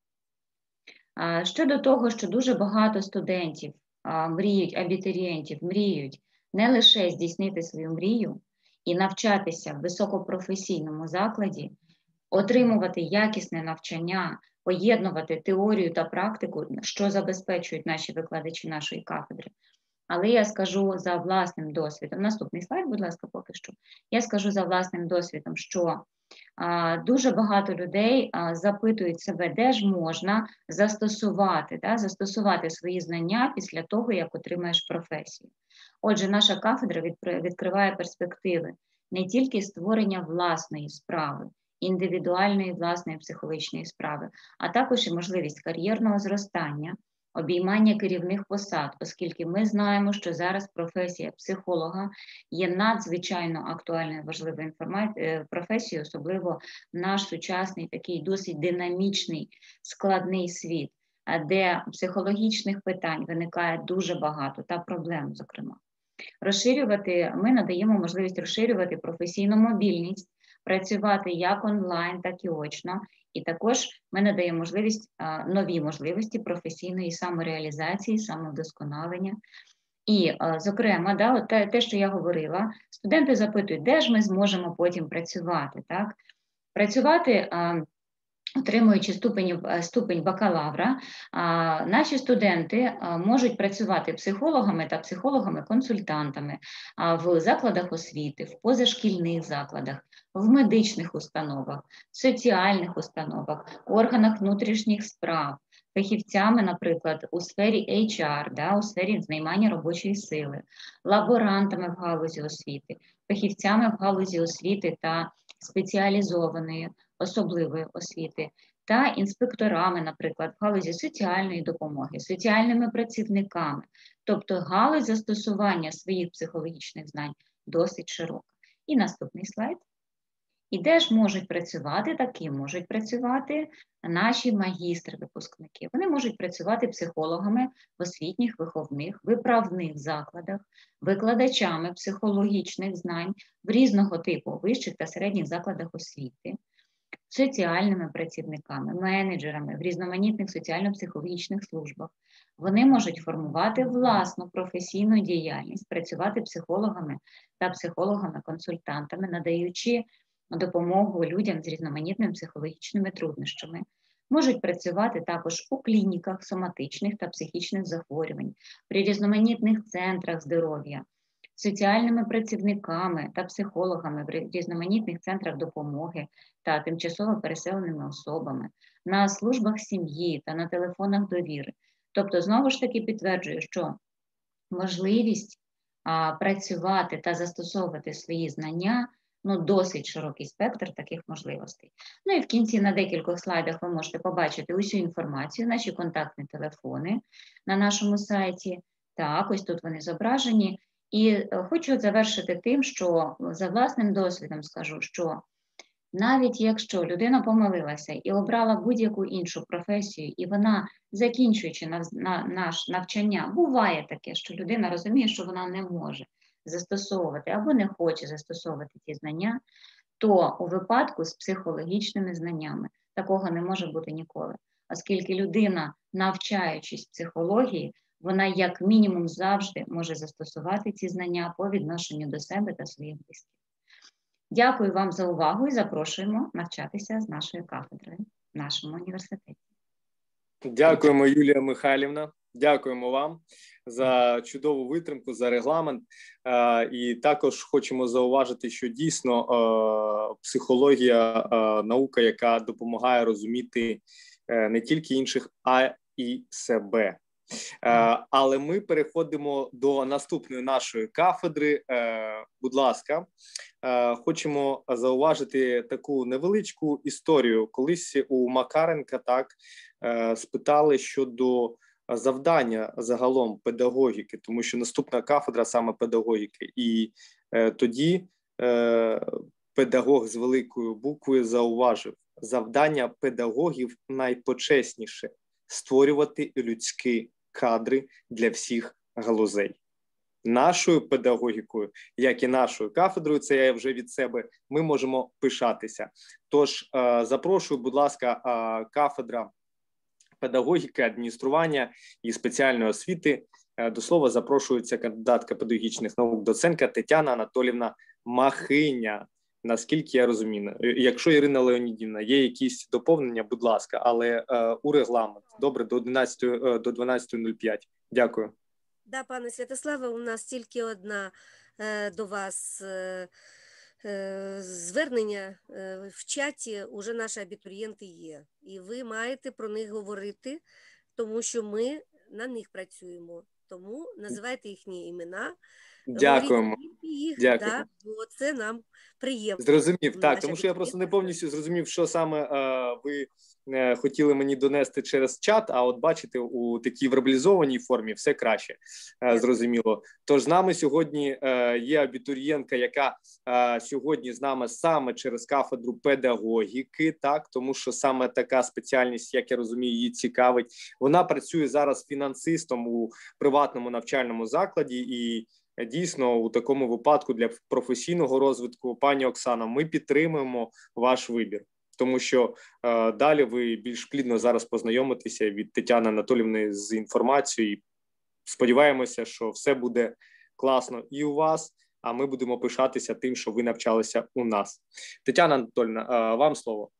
А, щодо того, що дуже багато студентів а, мріють, абітурієнтів мріють не лише здійснити свою мрію і навчатися в високопрофесійному закладі, отримувати якісне навчання, поєднувати теорію та практику, що забезпечують наші викладачі нашої кафедри. Але я скажу за власним досвідом, наступний слайд, будь ласка, поки що. Я скажу за власним досвідом, що а, дуже багато людей а, запитують себе, де ж можна застосувати, да, застосувати свої знання після того, як отримаєш професію. Отже, наша кафедра відкриває перспективи не тільки створення власної справи, індивідуальної власної психологічної справи, а також і можливість кар'єрного зростання, обіймання керівних посад, оскільки ми знаємо, що зараз професія психолога є надзвичайно актуальною, важливою професією, особливо в наш сучасний такий досить динамічний, складний світ, де психологічних питань виникає дуже багато та проблем, зокрема. Розширювати, ми надаємо можливість розширювати професійну мобільність, працювати як онлайн, так і очно. І також ми надаємо можливість, нові можливості професійної самореалізації, самовдосконалення. І, зокрема, да, те, те, що я говорила, студенти запитують, де ж ми зможемо потім працювати. Так? Працювати, отримуючи ступень, ступень бакалавра, наші студенти можуть працювати психологами та психологами-консультантами в закладах освіти, в позашкільних закладах, в медичних установах, в соціальних установах, органах внутрішніх справ, фахівцями, наприклад, у сфері ейч ар, да, у сфері знаймання робочої сили, лаборантами в галузі освіти, фахівцями в галузі освіти та спеціалізованої особливої освіти, та інспекторами, наприклад, в галузі соціальної допомоги, соціальними працівниками. Тобто галузь застосування своїх психологічних знань досить широка. І наступний слайд. І де ж можуть працювати, такі можуть працювати наші магістри-випускники. Вони можуть працювати психологами в освітніх, виховних, виправних закладах, викладачами психологічних знань в різного типу вищих та середніх закладах освіти, соціальними працівниками, менеджерами в різноманітних соціально-психологічних службах. Вони можуть формувати власну професійну діяльність, працювати психологами та психологами-консультантами, надаючи допомогу людям з різноманітними психологічними труднощами. Можуть працювати також у клініках соматичних та психічних захворювань, при різноманітних центрах здоров'я, соціальними працівниками та психологами в різноманітних центрах допомоги та тимчасово переселеними особами, на службах сім'ї та на телефонах довіри. Тобто, знову ж таки підтверджую, що можливість а, працювати та застосовувати свої знання, ну, досить широкий спектр таких можливостей. Ну і в кінці на декількох слайдах ви можете побачити усю інформацію, наші контактні телефони на нашому сайті. Так, ось тут вони зображені. І хочу завершити тим, що за власним досвідом скажу, що навіть якщо людина помилилася і обрала будь-яку іншу професію, і вона, закінчуючи нав, на, наш навчання, буває таке, що людина розуміє, що вона не може застосовувати або не хоче застосовувати ті знання, то у випадку з психологічними знаннями такого не може бути ніколи. оскільки людина, навчаючись психології, вона як мінімум завжди може застосувати ці знання по відношенню до себе та своїх близьких. Дякую вам за увагу і запрошуємо навчатися з нашою кафедрою в нашому університеті. Дякуємо, Юлія Михайлівна. Дякуємо вам за чудову витримку, за регламент. І також хочемо зауважити, що дійсно психологія – наука, яка допомагає розуміти не тільки інших, а і себе. Але ми переходимо до наступної нашої кафедри. Будь ласка, хочемо зауважити таку невеличку історію. Колись у Макаренка так спитали щодо завдання загалом педагогіки, тому що наступна кафедра саме педагогіки. І тоді педагог з великою буквою зауважив: завдання педагогів найпочесніше – створювати людські кадри для всіх галузей. Нашою педагогікою, як і нашою кафедрою, це я вже від себе, ми можемо пишатися. Тож запрошую, будь ласка, кафедра педагогіки, адміністрування і спеціальної освіти. До слова запрошується кандидатка педагогічних наук, доцентка Тетяна Анатоліївна Махиня. Наскільки я розумію, якщо Ірина Леонідівна є якісь доповнення, будь ласка, але е, у регламент. Добре, до одинадцятої, до дванадцятої нуль п'ять. Дякую. Да, пане Святославе, у нас тільки одна е, до вас е, е, звернення е, в чаті. Уже наші абітурієнти є, і ви маєте про них говорити, тому що ми на них працюємо. Тому називайте їхні імена. Дякуємо. Їх, Дякую. да, бо це нам приємно. Зрозумів, так, тому що я просто не повністю зрозумів, що саме е, ви е, хотіли мені донести через чат, а от бачите, у такій вербалізованій формі все краще, е, зрозуміло. Тож з нами сьогодні е, є абітурієнтка, яка е, сьогодні з нами саме через кафедру педагогіки, так, тому що саме така спеціальність, як я розумію, її цікавить. Вона працює зараз фінансистом у приватному навчальному закладі, і дійсно, у такому випадку для професійного розвитку, пані Оксано, ми підтримуємо ваш вибір, тому що е, далі ви більш плідно зараз познайомитеся від Тетяни Анатоліївни з інформацією. Сподіваємося, що все буде класно і у вас, а ми будемо пишатися тим, що ви навчалися у нас. Тетяна Анатоліївна, е, вам слово.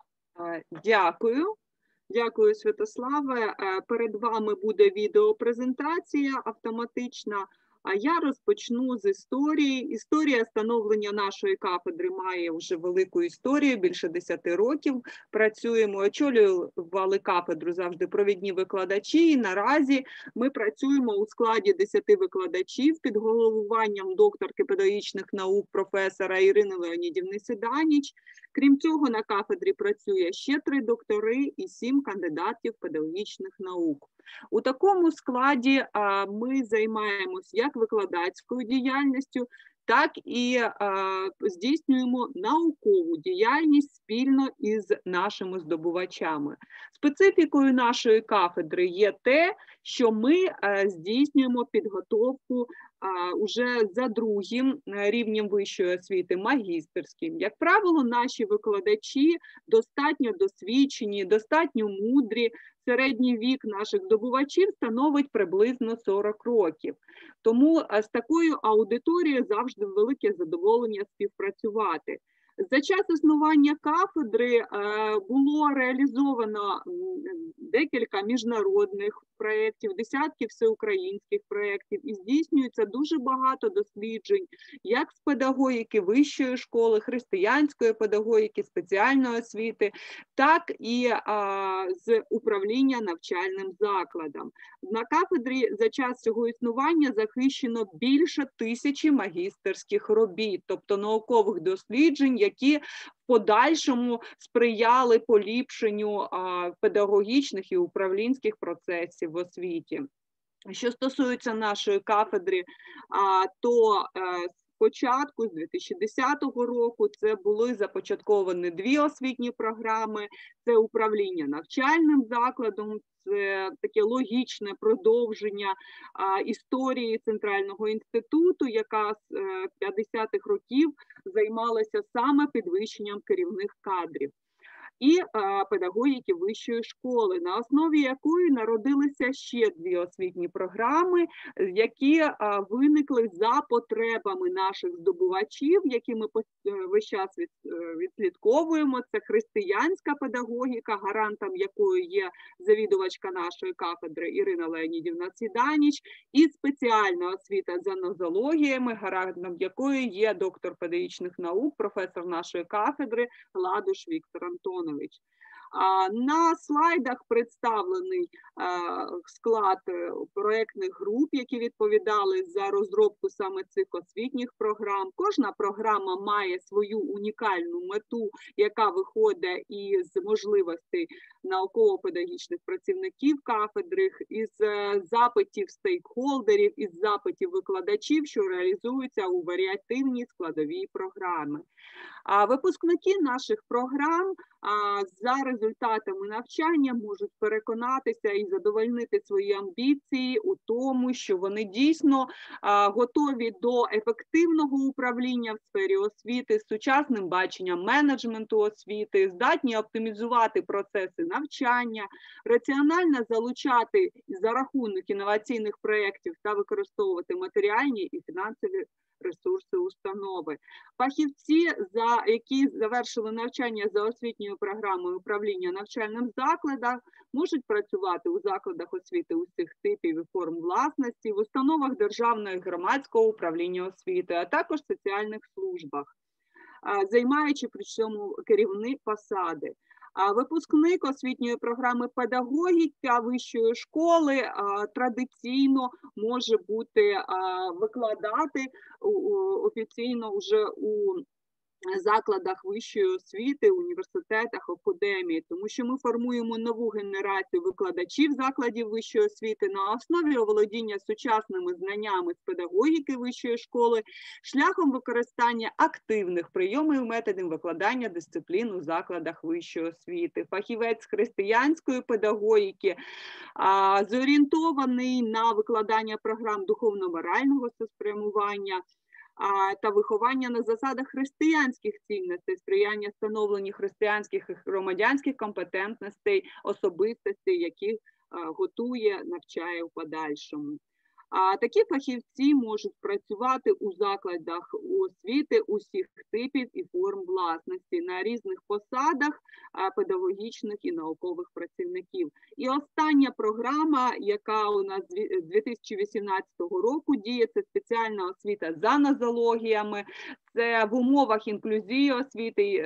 Дякую. Дякую, Святославе. Перед вами буде відеопрезентація автоматична. А я розпочну з історії. Історія становлення нашої кафедри має вже велику історію, більше десяти років. Працюємо, очолювали кафедру завжди провідні викладачі, і наразі ми працюємо у складі десяти викладачів під головуванням докторки педагогічних наук професора Ірини Леонідівни Седаніч. Крім цього, на кафедрі працює ще три доктори і сім кандидатів педагогічних наук. У такому складі а, ми займаємось як викладацькою діяльністю, так і а, здійснюємо наукову діяльність спільно із нашими здобувачами. Специфікою нашої кафедри є те, що ми а, здійснюємо підготовку а, уже за другим рівнем вищої освіти, магістерським. Як правило, наші викладачі достатньо досвідчені, достатньо мудрі. Середній вік наших здобувачів становить приблизно сорок років. Тому з такою аудиторією завжди велике задоволення співпрацювати. За час існування кафедри було реалізовано декілька міжнародних проєктів, десятки всеукраїнських проєктів, і здійснюється дуже багато досліджень як з педагогіки вищої школи, християнської педагогіки, спеціальної освіти, так і а, з управління навчальним закладом. На кафедрі за час цього існування захищено більше тисячі магістерських робіт, тобто наукових досліджень, які в подальшому сприяли поліпшенню а, педагогічних і управлінських процесів в освіті. Що стосується нашої кафедри, а, то а, спочатку, з дві тисячі десятого року, це були започатковані дві освітні програми, це управління навчальним закладом, це таке логічне продовження а, історії Центрального інституту, яка з е, п'ятдесятих років займалася саме підвищенням керівних кадрів. і педагогіки вищої школи, на основі якої народилися ще дві освітні програми, які виникли за потребами наших здобувачів, які ми весь час відслідковуємо. Це християнська педагогіка, гарантом якої є завідувачка нашої кафедри Ірина Леонідівна Ціданіч, і спеціальна освіта за нозологіями, гарантом якої є доктор педагогічних наук, професор нашої кафедри Гладуш Віктор Антонович. На слайдах представлений склад проєктних груп, які відповідали за розробку саме цих освітніх програм. Кожна програма має свою унікальну мету, яка виходить із можливостей науково-педагогічних працівників кафедри, із запитів стейкхолдерів, із запитів викладачів, що реалізуються у варіативній складовій програмі. А випускники наших програм а, за результатами навчання можуть переконатися і задовольнити свої амбіції у тому, що вони дійсно а, готові до ефективного управління в сфері освіти, з сучасним баченням менеджменту освіти, здатні оптимізувати процеси навчання, раціонально залучати за рахунок інноваційних проєктів та використовувати матеріальні і фінансові ресурси установи. Фахівці, за які завершили навчання за освітньою програмою управління навчальним закладом, можуть працювати у закладах освіти усіх типів і форм власності, в установах державного і громадського управління освіти, а також в соціальних службах, займаючи при цьому керівні посади. Випускник освітньої програми педагогіка вищої школи традиційно може бути викладати офіційно вже у закладах вищої освіти, університетах, академії, тому що ми формуємо нову генерацію викладачів закладів вищої освіти на основі оволодіння сучасними знаннями з педагогіки вищої школи, шляхом використання активних прийомів і методів викладання дисциплін у закладах вищої освіти. Фахівець християнської педагогіки а, зорієнтований на викладання програм духовно-морального спрямування та виховання на засадах християнських цінностей, сприяння становленню християнських і громадянських компетентностей, особистостей, які готує, навчає у подальшому. А такі фахівці можуть працювати у закладах освіти усіх типів і форм власності на різних посадах педагогічних і наукових працівників. І остання програма, яка у нас з дві тисячі вісімнадцятого року діє, це спеціальна освіта за нозологіями. Це в умовах інклюзії освіти,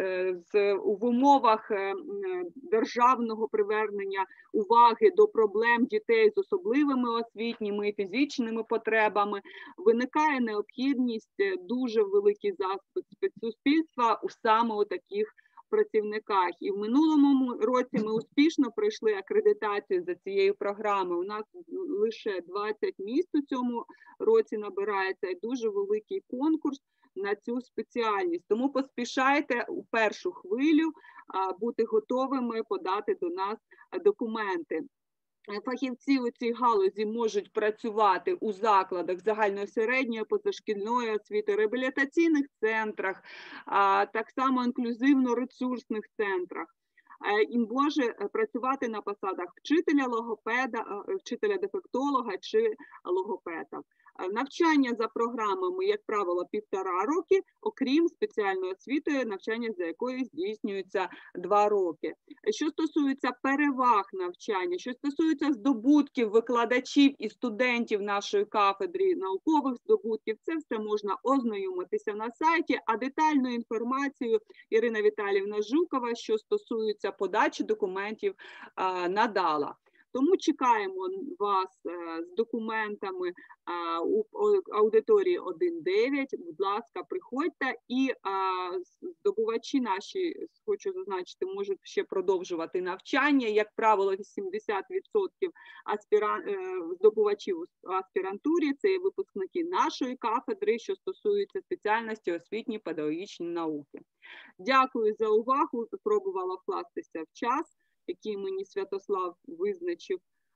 в умовах державного привернення уваги до проблем дітей з особливими освітніми і фізичними потребами виникає необхідність дуже великий запит суспільства у саме у таких працівниках. І в минулому році ми успішно пройшли акредитацію за цією програмою. У нас лише двадцять місць у цьому році набирається і дуже великий конкурс на цю спеціальність. Тому поспішайте у першу хвилю а, бути готовими подати до нас документи. Фахівці у цій галузі можуть працювати у закладах загальної середньої, позашкільної освіти, реабілітаційних центрах, а, так само інклюзивно-ресурсних центрах. І може працювати на посадах вчителя логопеда, вчителя дефектолога чи логопеда. Навчання за програмами, як правило, півтора роки, окрім спеціальної освіти, навчання за якою здійснюється два роки. Що стосується переваг навчання, що стосується здобутків викладачів і студентів нашої кафедри, наукових здобутків, це все можна ознайомитися на сайті, а детальну інформацію Ірина Віталіївна Жукова, що стосується подачі документів, надала. Тому чекаємо вас з документами у аудиторії один дев'ять. Будь ласка, приходьте. І здобувачі наші, хочу зазначити, можуть ще продовжувати навчання. Як правило, вісімдесят відсотків аспіран... здобувачів у аспірантурі – це випускники нашої кафедри, що стосується спеціальності освітні педагогічні науки. Дякую за увагу. Спробувала вкластися в час, який мені Святослав визначив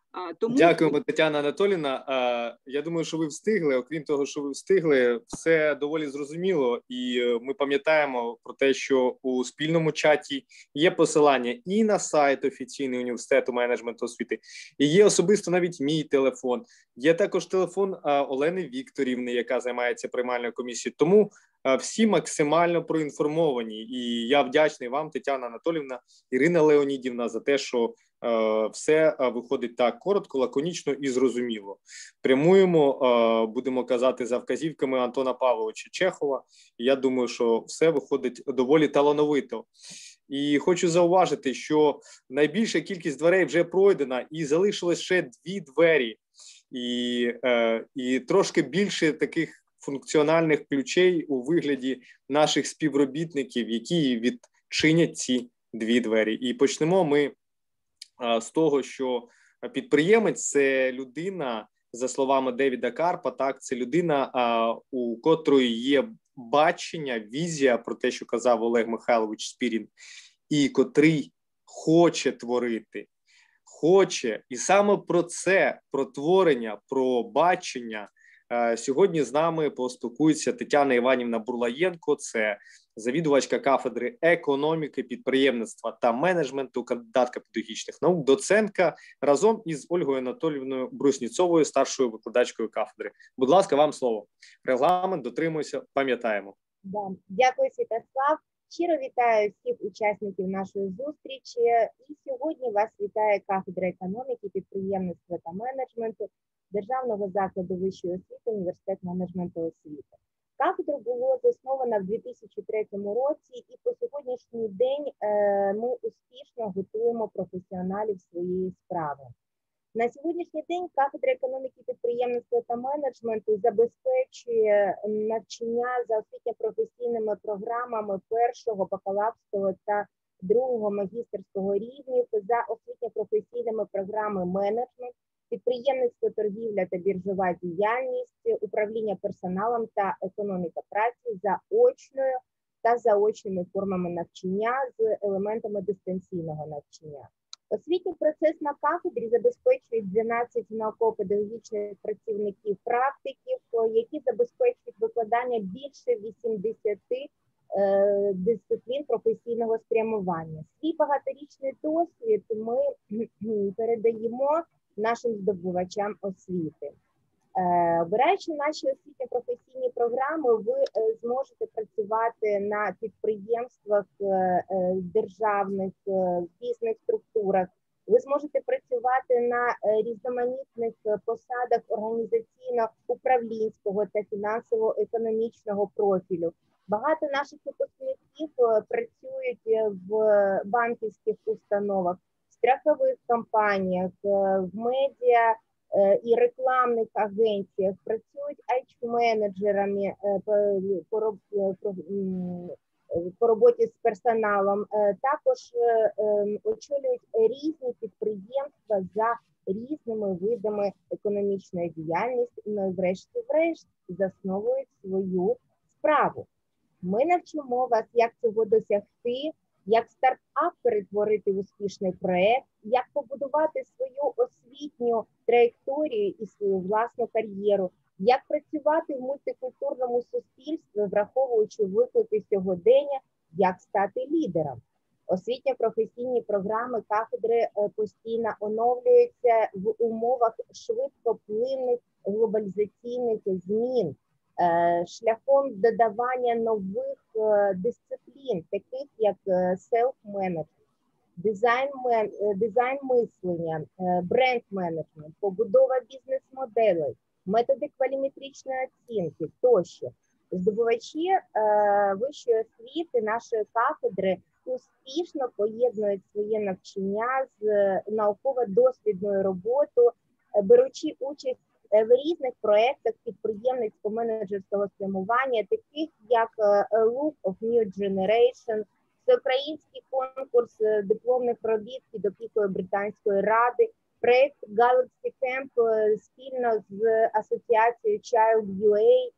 Тому... Дякуємо, Тетяна Анатоліївна. Я думаю, що ви встигли. Окрім того, що ви встигли, все доволі зрозуміло. І ми пам'ятаємо про те, що у спільному чаті є посилання і на сайт офіційний університету менеджменту освіти, і є особисто навіть мій телефон. Є також телефон Олени Вікторівни, яка займається приймальною комісією. Тому всі максимально проінформовані. І я вдячний вам, Тетяна Анатоліївна, Ірина Леонідівна, за те, що все виходить так коротко, лаконічно і зрозуміло. Прямуємо, будемо казати за вказівками Антона Павловича Чехова. Я думаю, що все виходить доволі талановито. І хочу зауважити, що найбільша кількість дверей вже пройдена, і залишилось ще дві двері. І, і трошки більше таких функціональних ключей у вигляді наших співробітників, які відчинять ці дві двері. І почнемо ми з того, що підприємець – це людина, за словами Девіда Карпа, так, це людина, у котрої є бачення, візія про те, що казав Олег Михайлович Спірін, і котрий хоче творити, хоче. І саме про це, про творення, про бачення сьогодні з нами поспілкується Тетяна Іванівна Бурлаєнко, це завідувачка кафедри економіки, підприємництва та менеджменту, кандидатка педагогічних наук, доцентка, разом із Ольгою Анатоліївною Брусніцовою, старшою викладачкою кафедри. Будь ласка, вам слово. Регламент, дотримуйся, пам'ятаємо. Да. Дякую, Святослав. Щиро вітаю всіх учасників нашої зустрічі. І сьогодні вас вітає кафедра економіки, підприємництва та менеджменту Державного закладу вищої освіти університет менеджменту освіти. Кафедра було заснована в дві тисячі третьому році, і по сьогоднішній день е, ми успішно готуємо професіоналів своєї справи. На сьогоднішній день кафедра економіки, підприємництва та менеджменту забезпечує навчання за освітньо-професійними програмами першого бакалаврського та другого магістерського рівнів, за освітньо-професійними програмами менеджмент, підприємництво, торгівля та біржова діяльність, управління персоналом та економіка праці за очною та заочними формами навчання з елементами дистанційного навчання. Освітній процес на кафедрі забезпечують дванадцять науково-педагогічних працівників, практиків, які забезпечують викладання більше вісімдесяти е, дисциплін професійного спрямування. Свій багаторічний досвід ми передаємо нашим здобувачам освіти. Обираючи наші освітньо-професійні програми, ви зможете працювати на підприємствах, державних, бізнес-структурах, ви зможете працювати на різноманітних посадах організаційно-управлінського та фінансово-економічного профілю. Багато наших випускників працюють в банківських установах, в страхових компаніях, в медіа і рекламних агенціях, працюють ай ті-менеджерами по, по, по роботі з персоналом, також очолюють різні підприємства за різними видами економічної діяльності, ну і врешті-врешт засновують свою справу. Ми навчимо вас, як цього досягти, як стартап перетворити в успішний проєкт, як побудувати свою освітню траєкторію і свою власну кар'єру, як працювати в мультикультурному суспільстві, враховуючи виклики сьогодення, як стати лідером. Освітньо-професійні програми кафедри постійно оновлюються в умовах швидкоплинних глобалізаційних змін, шляхом додавання нових дисциплін, таких як селф-менеджмент, дизайн, дизайн мислення, бренд-менеджмент, побудова бізнес-моделей, методи кваліметричної оцінки тощо. Здобувачі вищої освіти нашої кафедри успішно поєднують своє навчання з науково-дослідною роботою, беручи участь в різних проєктах підприємницько-менеджерського спрямування, таких як Look of New Generation, всеукраїнський конкурс дипломних робіт під опікою Британської ради, проєкт Galaxy Camp спільно з асоціацією Child.ua,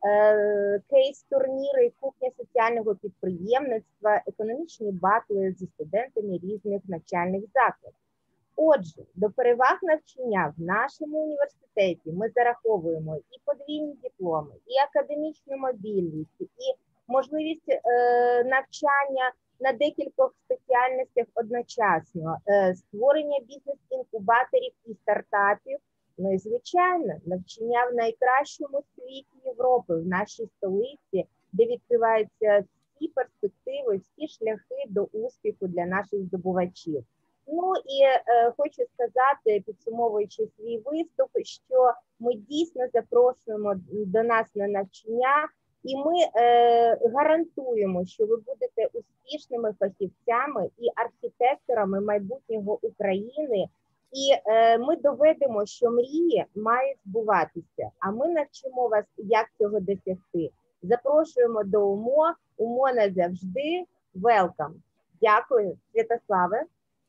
кейс-турніри, кухня соціального підприємництва, економічні батли зі студентами різних навчальних закладів. Отже, до переваг навчання в нашому університеті ми зараховуємо і подвійні дипломи, і академічну мобільність, і можливість е, навчання на декількох спеціальностях одночасно, е, створення бізнес-інкубаторів і стартапів, ну і, звичайно, навчання в найкращому світі Європи, в нашій столиці, де відкриваються всі перспективи, всі шляхи до успіху для наших здобувачів. Ну і е, хочу сказати, підсумовуючи свій виступ, що ми дійсно запрошуємо до нас на навчання, і ми е, гарантуємо, що ви будете успішними фахівцями і архітекторами майбутнього України, і е, ми доведемо, що мрії мають збуватися, а ми навчимо вас, як цього досягти. Запрошуємо до УМО, УМО назавжди, welcome. Дякую, Святославе.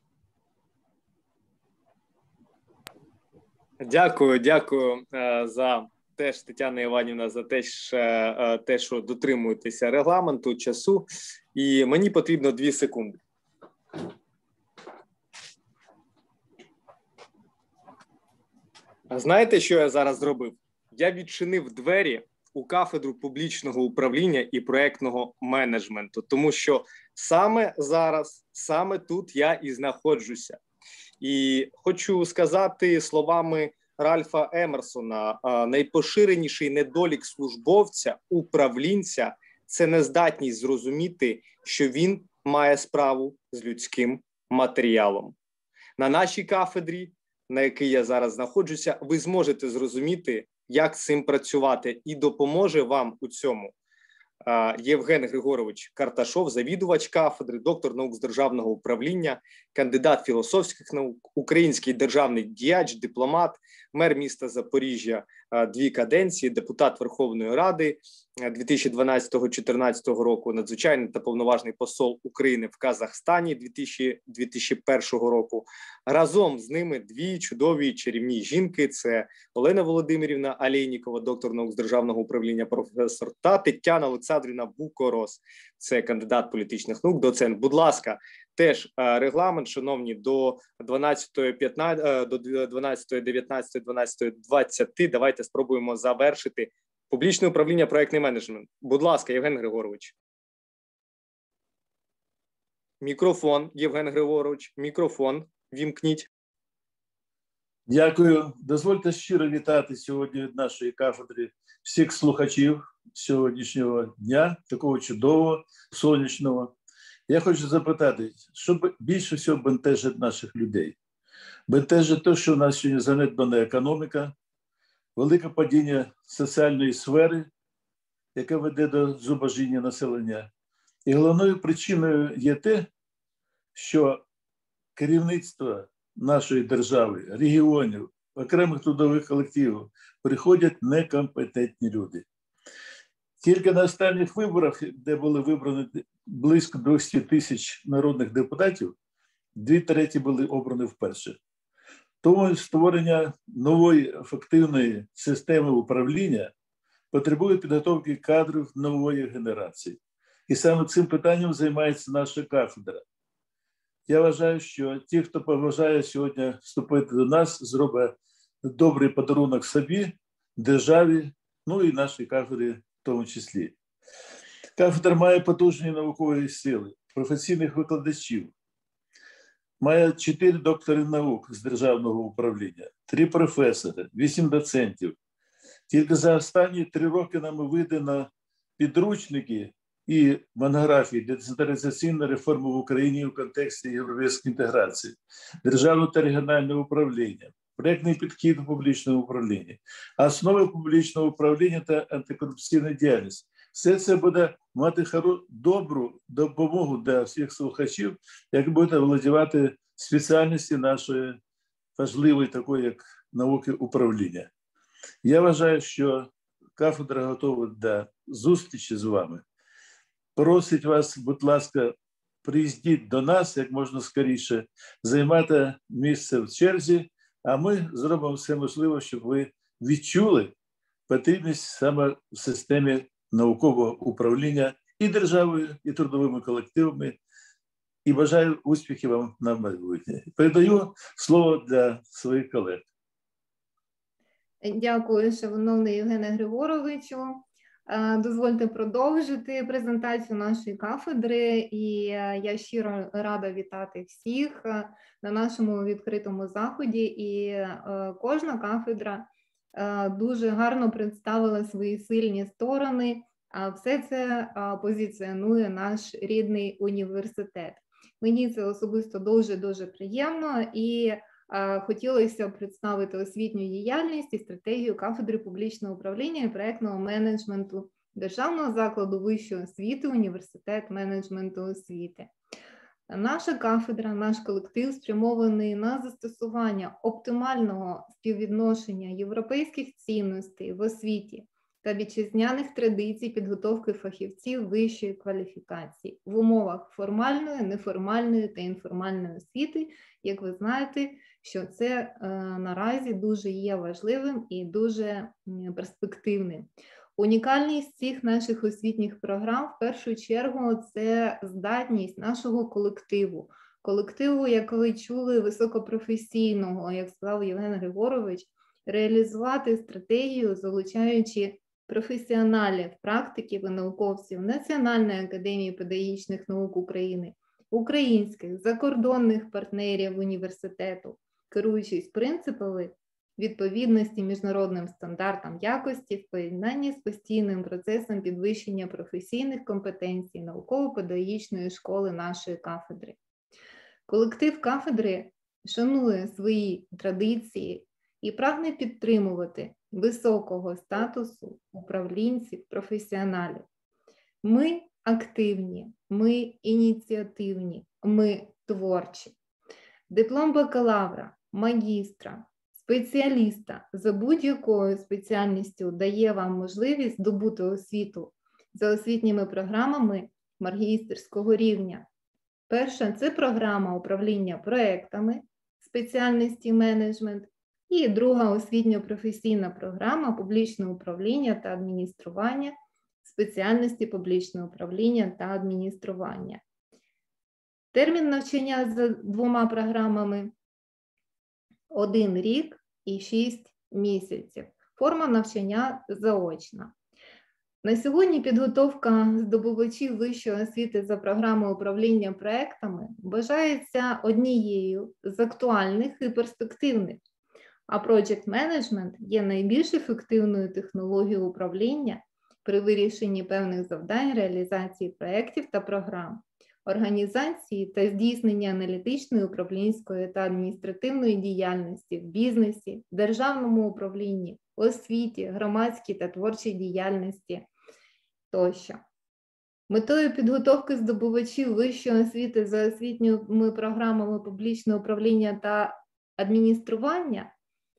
Дякую, дякую е, за теж, Тетяна Іванівна, за те, що, е, те, що дотримуєтеся регламенту, часу. І мені потрібно дві секунди. Знаєте, що я зараз зробив? Я відчинив двері у кафедру публічного управління і проєктного менеджменту, тому що саме зараз, саме тут я і знаходжуся. І хочу сказати словами Ральфа Емерсона, найпоширеніший недолік службовця, управлінця – це нездатність зрозуміти, що він має справу з людським матеріалом. На нашій кафедрі, на якій я зараз знаходжуся, ви зможете зрозуміти, як з цим працювати, і допоможе вам у цьому Євген Григорович Карташов, завідувач кафедри, доктор наук з державного управління, кандидат філософських наук, український державний діяч, дипломат, мер міста Запоріжжя дві каденції, депутат Верховної Ради дві тисячі дванадцятого - дві тисячі чотирнадцятого року, надзвичайний та повноважний посол України в Казахстані дві тисячі першого року. Разом з ними дві чудові чарівні жінки – це Олена Володимирівна Алєйнікова, доктор наук з державного управління, професор, та Тетяна Олександрівна Букорос, це кандидат політичних наук, доцент. Будь ласка, теж регламент, шановні, до дванадцятої п'ятнадцять, до дванадцятої дев'ятнадцять, дванадцятої двадцять давайте спробуємо завершити публічне управління, проєктний менеджмент. Будь ласка, Євген Григорович. Мікрофон, Євген Григорович, мікрофон вімкніть. Дякую. Дозвольте щиро вітати сьогодні від нашої кафедри всіх слухачів сьогоднішнього дня, такого чудового, сонячного. Я хочу запитати, що більше всього бентежить наших людей? Бентежить те, що в нас сьогодні занедбана економіка, велике падіння соціальної сфери, яке веде до зубожіння населення. І головною причиною є те, що керівництво нашої держави, регіонів, окремих трудових колективів приходять некомпетентні люди. Тільки на останніх виборах, де були вибрані близько двісті тисяч народних депутатів, дві треті були обрані вперше. Тому створення нової ефективної системи управління потребує підготовки кадрів нової генерації. І саме цим питанням займається наша кафедра. Я вважаю, що ті, хто побажає сьогодні вступити до нас, зробить добрий подарунок собі, державі, ну і нашій кафедрі в тому числі. Кафедра має потужні наукові сили, професійних викладачів, має чотири доктори наук з державного управління, три професори, вісім доцентів. Тільки за останні три роки нам видано підручники і монографії «Децентралізаційна реформа в Україні в контексті європейської інтеграції», державне та регіональне управління, проєктний підхід у публічному управлінні, основи публічного управління та антикорупційна діяльність. Все це буде мати добру допомогу для всіх слухачів, як буде володівати спеціальності нашої важливої, такої як науки управління. Я вважаю, що кафедра готова до зустрічі з вами. Просить вас, будь ласка, приїздіть до нас як можна скоріше, займати місце в черзі, а ми зробимо все можливе, щоб ви відчули потрібність саме в системі наукового управління і державою, і трудовими колективами і бажаю успіхів вам на майбутнє. Передаю слово для своїх колег. Дякую, шановний Євгене Григоровичу. Дозвольте продовжити презентацію нашої кафедри, і я щиро рада вітати всіх на нашому відкритому заході. І кожна кафедра дуже гарно представила свої сильні сторони, а все це позиціонує наш рідний університет. Мені це особисто дуже-дуже приємно, і хотілося б представити освітню діяльність і стратегію кафедри публічного управління і проєктного менеджменту Державного закладу вищої освіти Університет менеджменту освіти. Наша кафедра, наш колектив спрямований на застосування оптимального співвідношення європейських цінностей в освіті та вітчизняних традицій підготовки фахівців вищої кваліфікації в умовах формальної, неформальної та інформальної освіти. Як ви знаєте, що це е, наразі дуже є важливим і дуже перспективним. Унікальність цих наших освітніх програм в першу чергу це здатність нашого колективу. Колективу, як ви чули, високопрофесійного, як сказав Євген Григорович, реалізувати стратегію, залучаючи професіоналів, практиків і науковців Національної академії педагогічних наук України, українських, закордонних партнерів університету, керуючись принципами відповідності міжнародним стандартам якості в поєднанні з постійним процесом підвищення професійних компетенцій науково-педагогічної школи нашої кафедри. Колектив кафедри шанує свої традиції і прагне підтримувати високого статусу управлінців, професіоналів. Ми активні, ми ініціативні, ми творчі. Диплом бакалавра, магістра, спеціаліста за будь-якою спеціальністю дає вам можливість здобути освіту за освітніми програмами магістерського рівня. Перша – це програма управління проєктами спеціальності менеджмент, і друга освітньо-професійна програма публічне управління та адміністрування спеціальності публічне управління та адміністрування. Термін навчання за двома програмами – один рік і шість місяців. Форма навчання заочна. На сьогодні підготовка здобувачів вищої освіти за програмою управління проектами вважається однією з актуальних і перспективних, а Project Management є найбільш ефективною технологією управління при вирішенні певних завдань реалізації проєктів та програм, організації та здійснення аналітичної, управлінської та адміністративної діяльності в бізнесі, державному управлінні, освіті, громадській та творчій діяльності тощо. Метою підготовки здобувачів вищої освіти за освітніми програмами публічного управління та адміністрування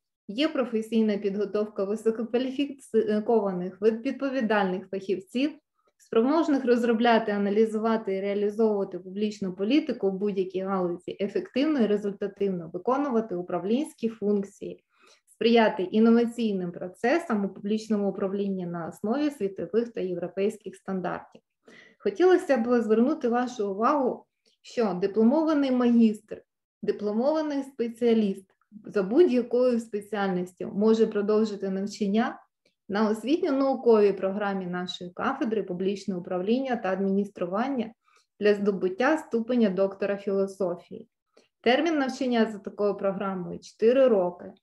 є професійна підготовка висококваліфікованих, відповідальних фахівців, спроможних розробляти, аналізувати і реалізовувати публічну політику в будь-якій галузі, ефективно і результативно виконувати управлінські функції, сприяти інноваційним процесам у публічному управлінні на основі світових та європейських стандартів. Хотілося б звернути вашу увагу, що дипломований магістр, дипломований спеціаліст за будь-якою спеціальністю може продовжити навчання на освітньо-науковій програмі нашої кафедри публічне управління та адміністрування для здобуття ступеня доктора філософії. Термін навчання за такою програмою – чотири роки.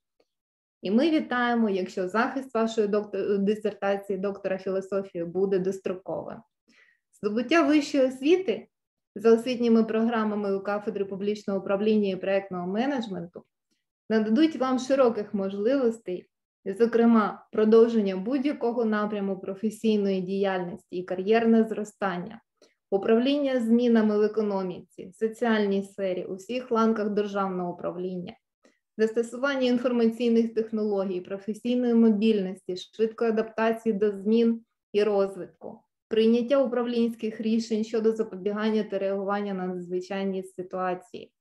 І ми вітаємо, якщо захист вашої доктор... дисертації доктора філософії буде достроковим. Здобуття вищої освіти за освітніми програмами у кафедри публічного управління і проєктного менеджменту нададуть вам широких можливостей, зокрема, продовження будь-якого напряму професійної діяльності і кар'єрне зростання, управління змінами в економіці, соціальній сфері, у всіх ланках державного управління, застосування інформаційних технологій, професійної мобільності, швидкої адаптації до змін і розвитку, прийняття управлінських рішень щодо запобігання та реагування на надзвичайні ситуації.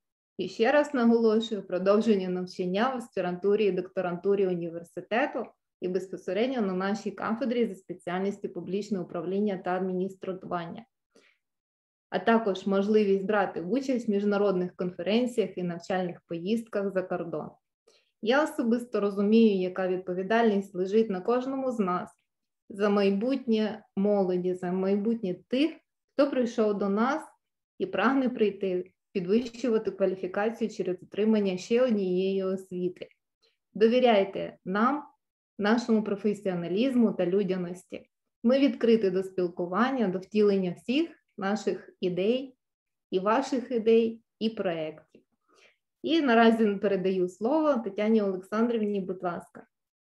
І ще раз наголошую, продовження навчання в аспірантурі і докторантурі університету і безпосередньо на нашій кафедрі за спеціальністю публічне управління та адміністрування. а також можливість брати участь в міжнародних конференціях і навчальних поїздках за кордон. Я особисто розумію, яка відповідальність лежить на кожному з нас за майбутнє молоді, за майбутнє тих, хто прийшов до нас і прагне прийти, підвищувати кваліфікацію через отримання ще однієї освіти. Довіряйте нам, нашому професіоналізму та людяності. Ми відкриті до спілкування, до втілення всіх наших ідей, і ваших ідей, і проєктів. І наразі передаю слово Тетяні Олександрівні, будь ласка.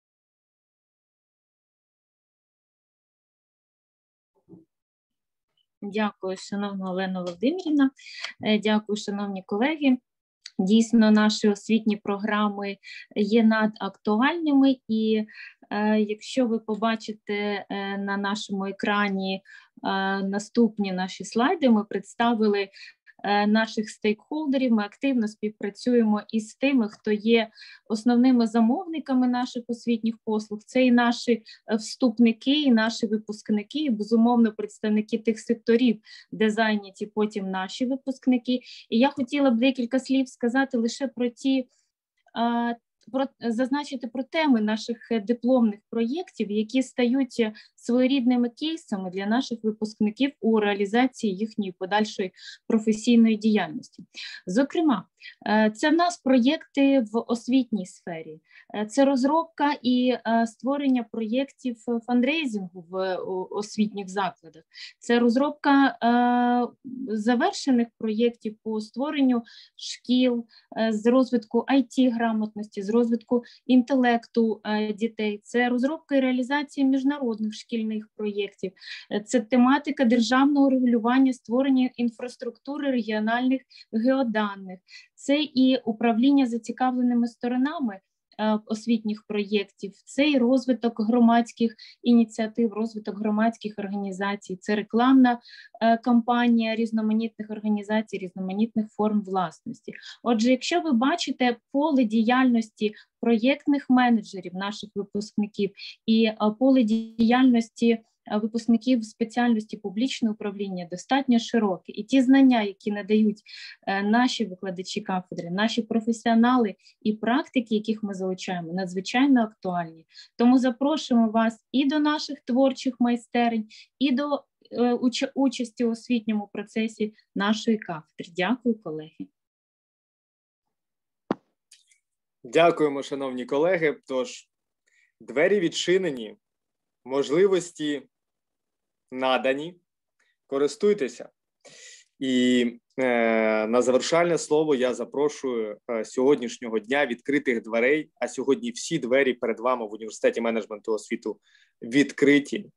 Дякую, шановна Олена Володимирівна. Дякую, шановні колеги. Дійсно, наші освітні програми є надактуальними, і е, якщо ви побачите е, на нашому екрані е, наступні наші слайди, ми представили наших стейкхолдерів, ми активно співпрацюємо із тими, хто є основними замовниками наших освітніх послуг. Це і наші вступники, і наші випускники, і, безумовно, представники тих секторів, де зайняті потім наші випускники. І я хотіла б декілька слів сказати лише про ті, про, зазначити про теми наших дипломних проєктів, які стають своєрідними кейсами для наших випускників у реалізації їхньої подальшої професійної діяльності. Зокрема, це в нас проєкти в освітній сфері, це розробка і створення проєктів фандрейзингу в освітніх закладах, це розробка завершених проєктів по створенню шкіл, з розвитку ай ті-грамотності, з розвитку інтелекту дітей, це розробка і реалізація міжнародних шкільних проєктів, це тематика державного регулювання, створення інфраструктури регіональних геоданих, це і управління зацікавленими сторонами освітніх проєктів, це і розвиток громадських ініціатив, розвиток громадських організацій, це рекламна кампанія різноманітних організацій, різноманітних форм власності. Отже, якщо ви бачите поле діяльності проєктних менеджерів, наших випускників, і поле діяльності випускників спеціальності публічного управління достатньо широке. І ті знання, які надають наші викладачі кафедри, наші професіонали і практики, яких ми залучаємо, надзвичайно актуальні. Тому запрошуємо вас і до наших творчих майстерень, і до уч- участі у освітньому процесі нашої кафедри. Дякую, колеги. Дякуємо, шановні колеги. Тож, двері відчинені, можливості надані, користуйтеся. І е, на завершальне слово я запрошую е, сьогоднішнього дня відкритих дверей, а сьогодні всі двері перед вами в університеті менеджменту освіту відкриті.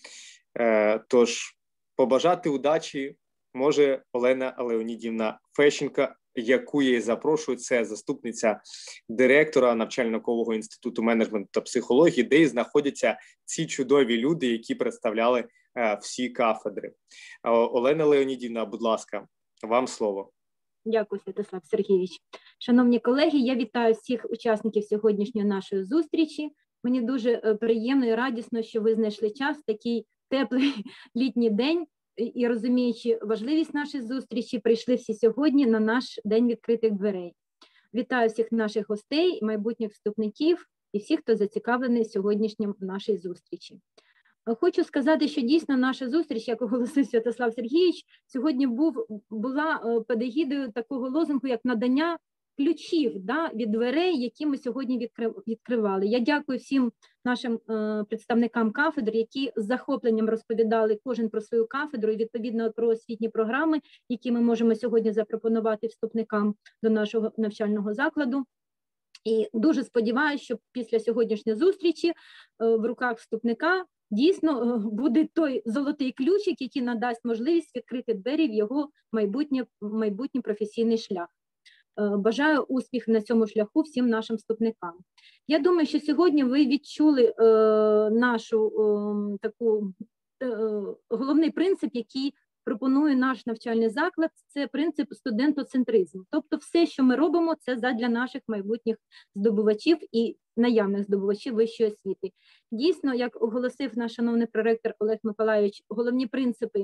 Е, тож, побажати удачі може Олена Леонідівна Фещенко, яку я і запрошую, це заступниця директора навчально-наукового інституту менеджменту та психології, де і знаходяться ці чудові люди, які представляли е, всі кафедри. Е, Олена Леонідівна, будь ласка, вам слово. Дякую, Святослав Сергійович. Шановні колеги, я вітаю всіх учасників сьогоднішньої нашої зустрічі. Мені дуже приємно і радісно, що ви знайшли час в такий теплий літній день, і, розуміючи важливість нашої зустрічі, прийшли всі сьогодні на наш День відкритих дверей. Вітаю всіх наших гостей, майбутніх вступників і всіх, хто зацікавлений сьогоднішнім в нашій зустрічі. Хочу сказати, що дійсно наша зустріч, як оголосив Святослав Сергійович, сьогодні був, була під егідою такого лозунгу, як надання ключів, да, від дверей, які ми сьогодні відкривали. Я дякую всім нашим е, представникам кафедр, які з захопленням розповідали кожен про свою кафедру і відповідно про освітні програми, які ми можемо сьогодні запропонувати вступникам до нашого навчального закладу. І дуже сподіваюся, що після сьогоднішньої зустрічі е, в руках вступника дійсно е, буде той золотий ключик, який надасть можливість відкрити двері в його майбутнє, майбутній професійний шлях. Бажаю успіхів на цьому шляху всім нашим вступникам. Я думаю, що сьогодні ви відчули е, нашу е, таку е, головний принцип, який пропонує наш навчальний заклад, це принцип студентоцентризму. Тобто все, що ми робимо, це задля наших майбутніх здобувачів і наявних здобувачів вищої освіти. Дійсно, як оголосив наш шановний проректор Олег Миколайович, головні принципи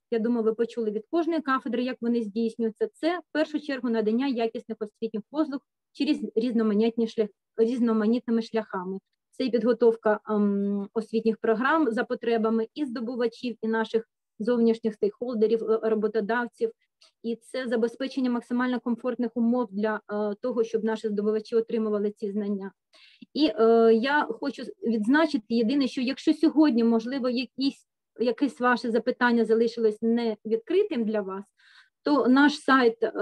я думаю, ви почули від кожної кафедри, як вони здійснюються. Це в першу чергу надання якісних освітніх послуг через різноманітні шлях, різноманітними шляхами. Це і підготовка ем, освітніх програм за потребами і здобувачів, і наших зовнішніх стейкхолдерів, роботодавців, і це забезпечення максимально комфортних умов для е, того, щоб наші здобувачі отримували ці знання. І е, я хочу відзначити єдине, що якщо сьогодні, можливо, якісь, якесь ваше запитання залишилось не відкритим для вас, то наш сайт е,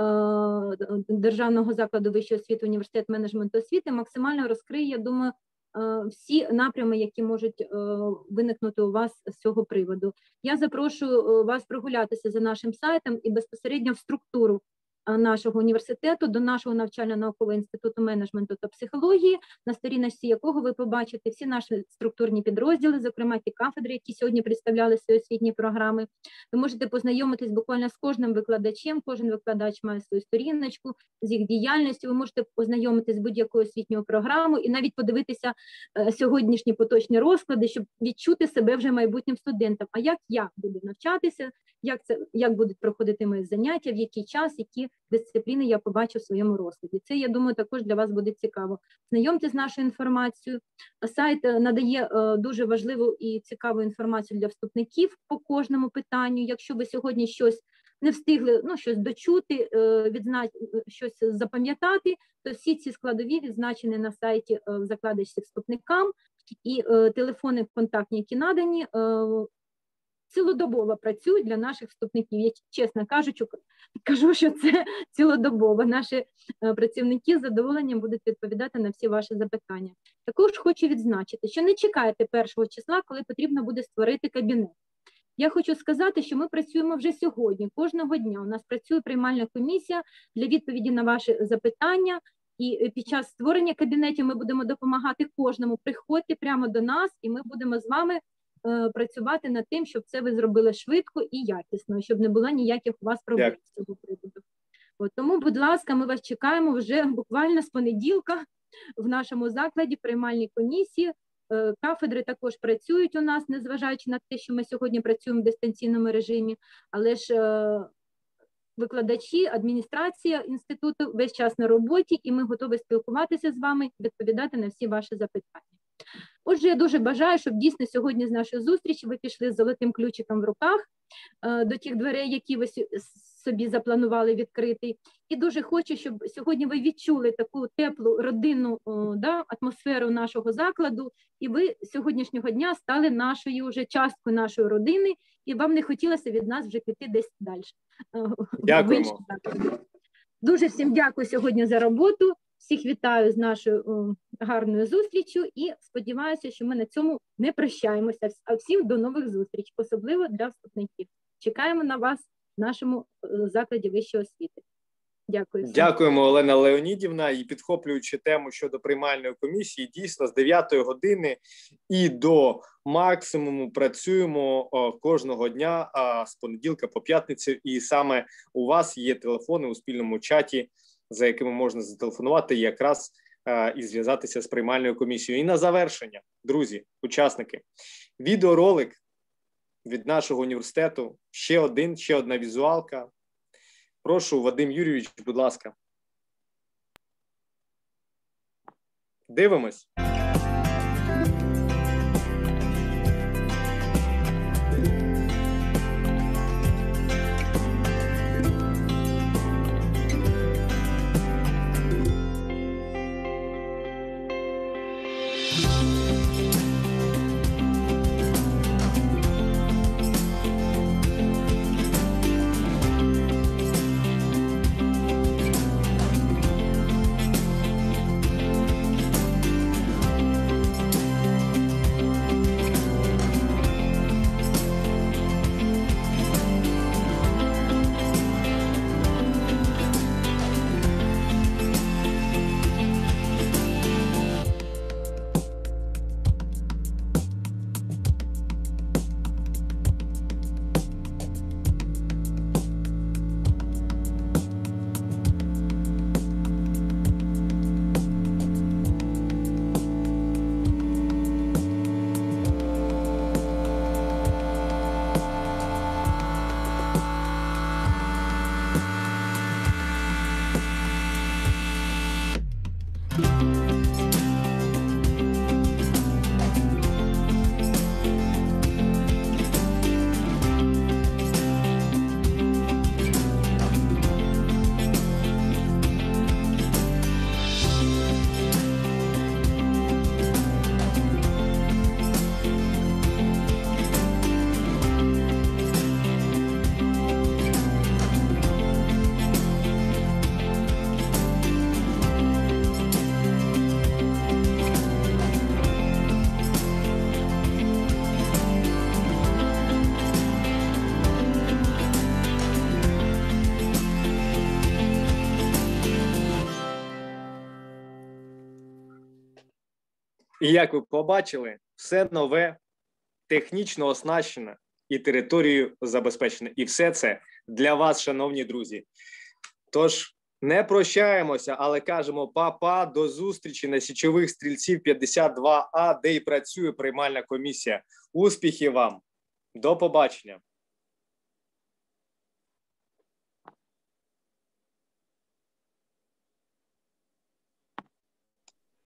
Державного закладу вищої освіти університет менеджменту освіти максимально розкриє, я думаю, всі напрями, які можуть виникнути у вас з цього приводу. Я запрошую вас прогулятися за нашим сайтом і безпосередньо в структуру нашого університету, до нашого навчально-наукового інституту менеджменту та психології, на сторіночці якого ви побачите всі наші структурні підрозділи, зокрема ті кафедри, які сьогодні представляли свої освітні програми. Ви можете познайомитись буквально з кожним викладачем, кожен викладач має свою сторіночку, з їх діяльністю, ви можете познайомитись з будь-якою освітньою програмою і навіть подивитися е, сьогоднішні поточні розклади, щоб відчути себе вже майбутнім студентом. А як я буду навчатися, як, це, як будуть проходити мої заняття, в який час, які дисципліни я побачу в своєму розкладі. Це, я думаю, також для вас буде цікаво. Знайомтесь з нашою інформацією. Сайт надає е, дуже важливу і цікаву інформацію для вступників по кожному питанню. Якщо ви сьогодні щось не встигли, ну, щось дочути, е, відзна... щось запам'ятати, то всі ці складові відзначені на сайті е, в закладочці вступникам, і е, телефони контактні, які надані, е, цілодобово працюють для наших вступників. Я, чесно кажучи, кажу, що це цілодобово. Наші працівники з задоволенням будуть відповідати на всі ваші запитання. Також хочу відзначити, що не чекайте першого числа, коли потрібно буде створити кабінет. Я хочу сказати, що ми працюємо вже сьогодні, кожного дня. У нас працює приймальна комісія для відповіді на ваші запитання. І під час створення кабінетів ми будемо допомагати кожному. Приходьте прямо до нас, і ми будемо з вами працювати над тим, щоб це ви зробили швидко і якісно, щоб не було ніяких у вас проблем з цього приводу. От, тому, будь ласка, ми вас чекаємо вже буквально з понеділка в нашому закладі приймальній комісії. Кафедри також працюють у нас, незважаючи на те, що ми сьогодні працюємо в дистанційному режимі, але ж викладачі, адміністрація інституту весь час на роботі, і ми готові спілкуватися з вами, відповідати на всі ваші запитання. Отже, я дуже бажаю, щоб дійсно сьогодні з нашої зустрічі ви пішли з золотим ключиком в руках е, до тих дверей, які ви собі запланували відкрити. І дуже хочу, щоб сьогодні ви відчули таку теплу родинну о, да, атмосферу нашого закладу, і ви з сьогоднішнього дня стали нашою вже часткою нашої родини, і вам не хотілося від нас вже піти десь далі. Дякуємо. Дуже всім дякую сьогодні за роботу. Всіх вітаю з нашою о, гарною зустрічю і сподіваюся, що ми на цьому не прощаємося. А всім до нових зустрічей, особливо для вступників. Чекаємо на вас в нашому закладі вищої освіти. Дякую. Всім. Дякуємо, Олена Леонідівна. І підхоплюючи тему щодо приймальної комісії, дійсно з дев'ятої години і до максимуму працюємо кожного дня з понеділка по п'ятницю. І саме у вас є телефони у спільному чаті, за якими можна зателефонувати і якраз е, і зв'язатися з приймальною комісією. І на завершення, друзі, учасники, відеоролик від нашого університету, ще один, ще одна візуалка. Прошу, Вадим Юрійович, будь ласка. Дивимось. І як ви побачили, все нове, технічно оснащене і територією забезпечене. І все це для вас, шановні друзі. Тож, не прощаємося, але кажемо па-па, до зустрічі на Січових стрільців п'ятдесят два А, де і працює приймальна комісія. Успіхів вам! До побачення!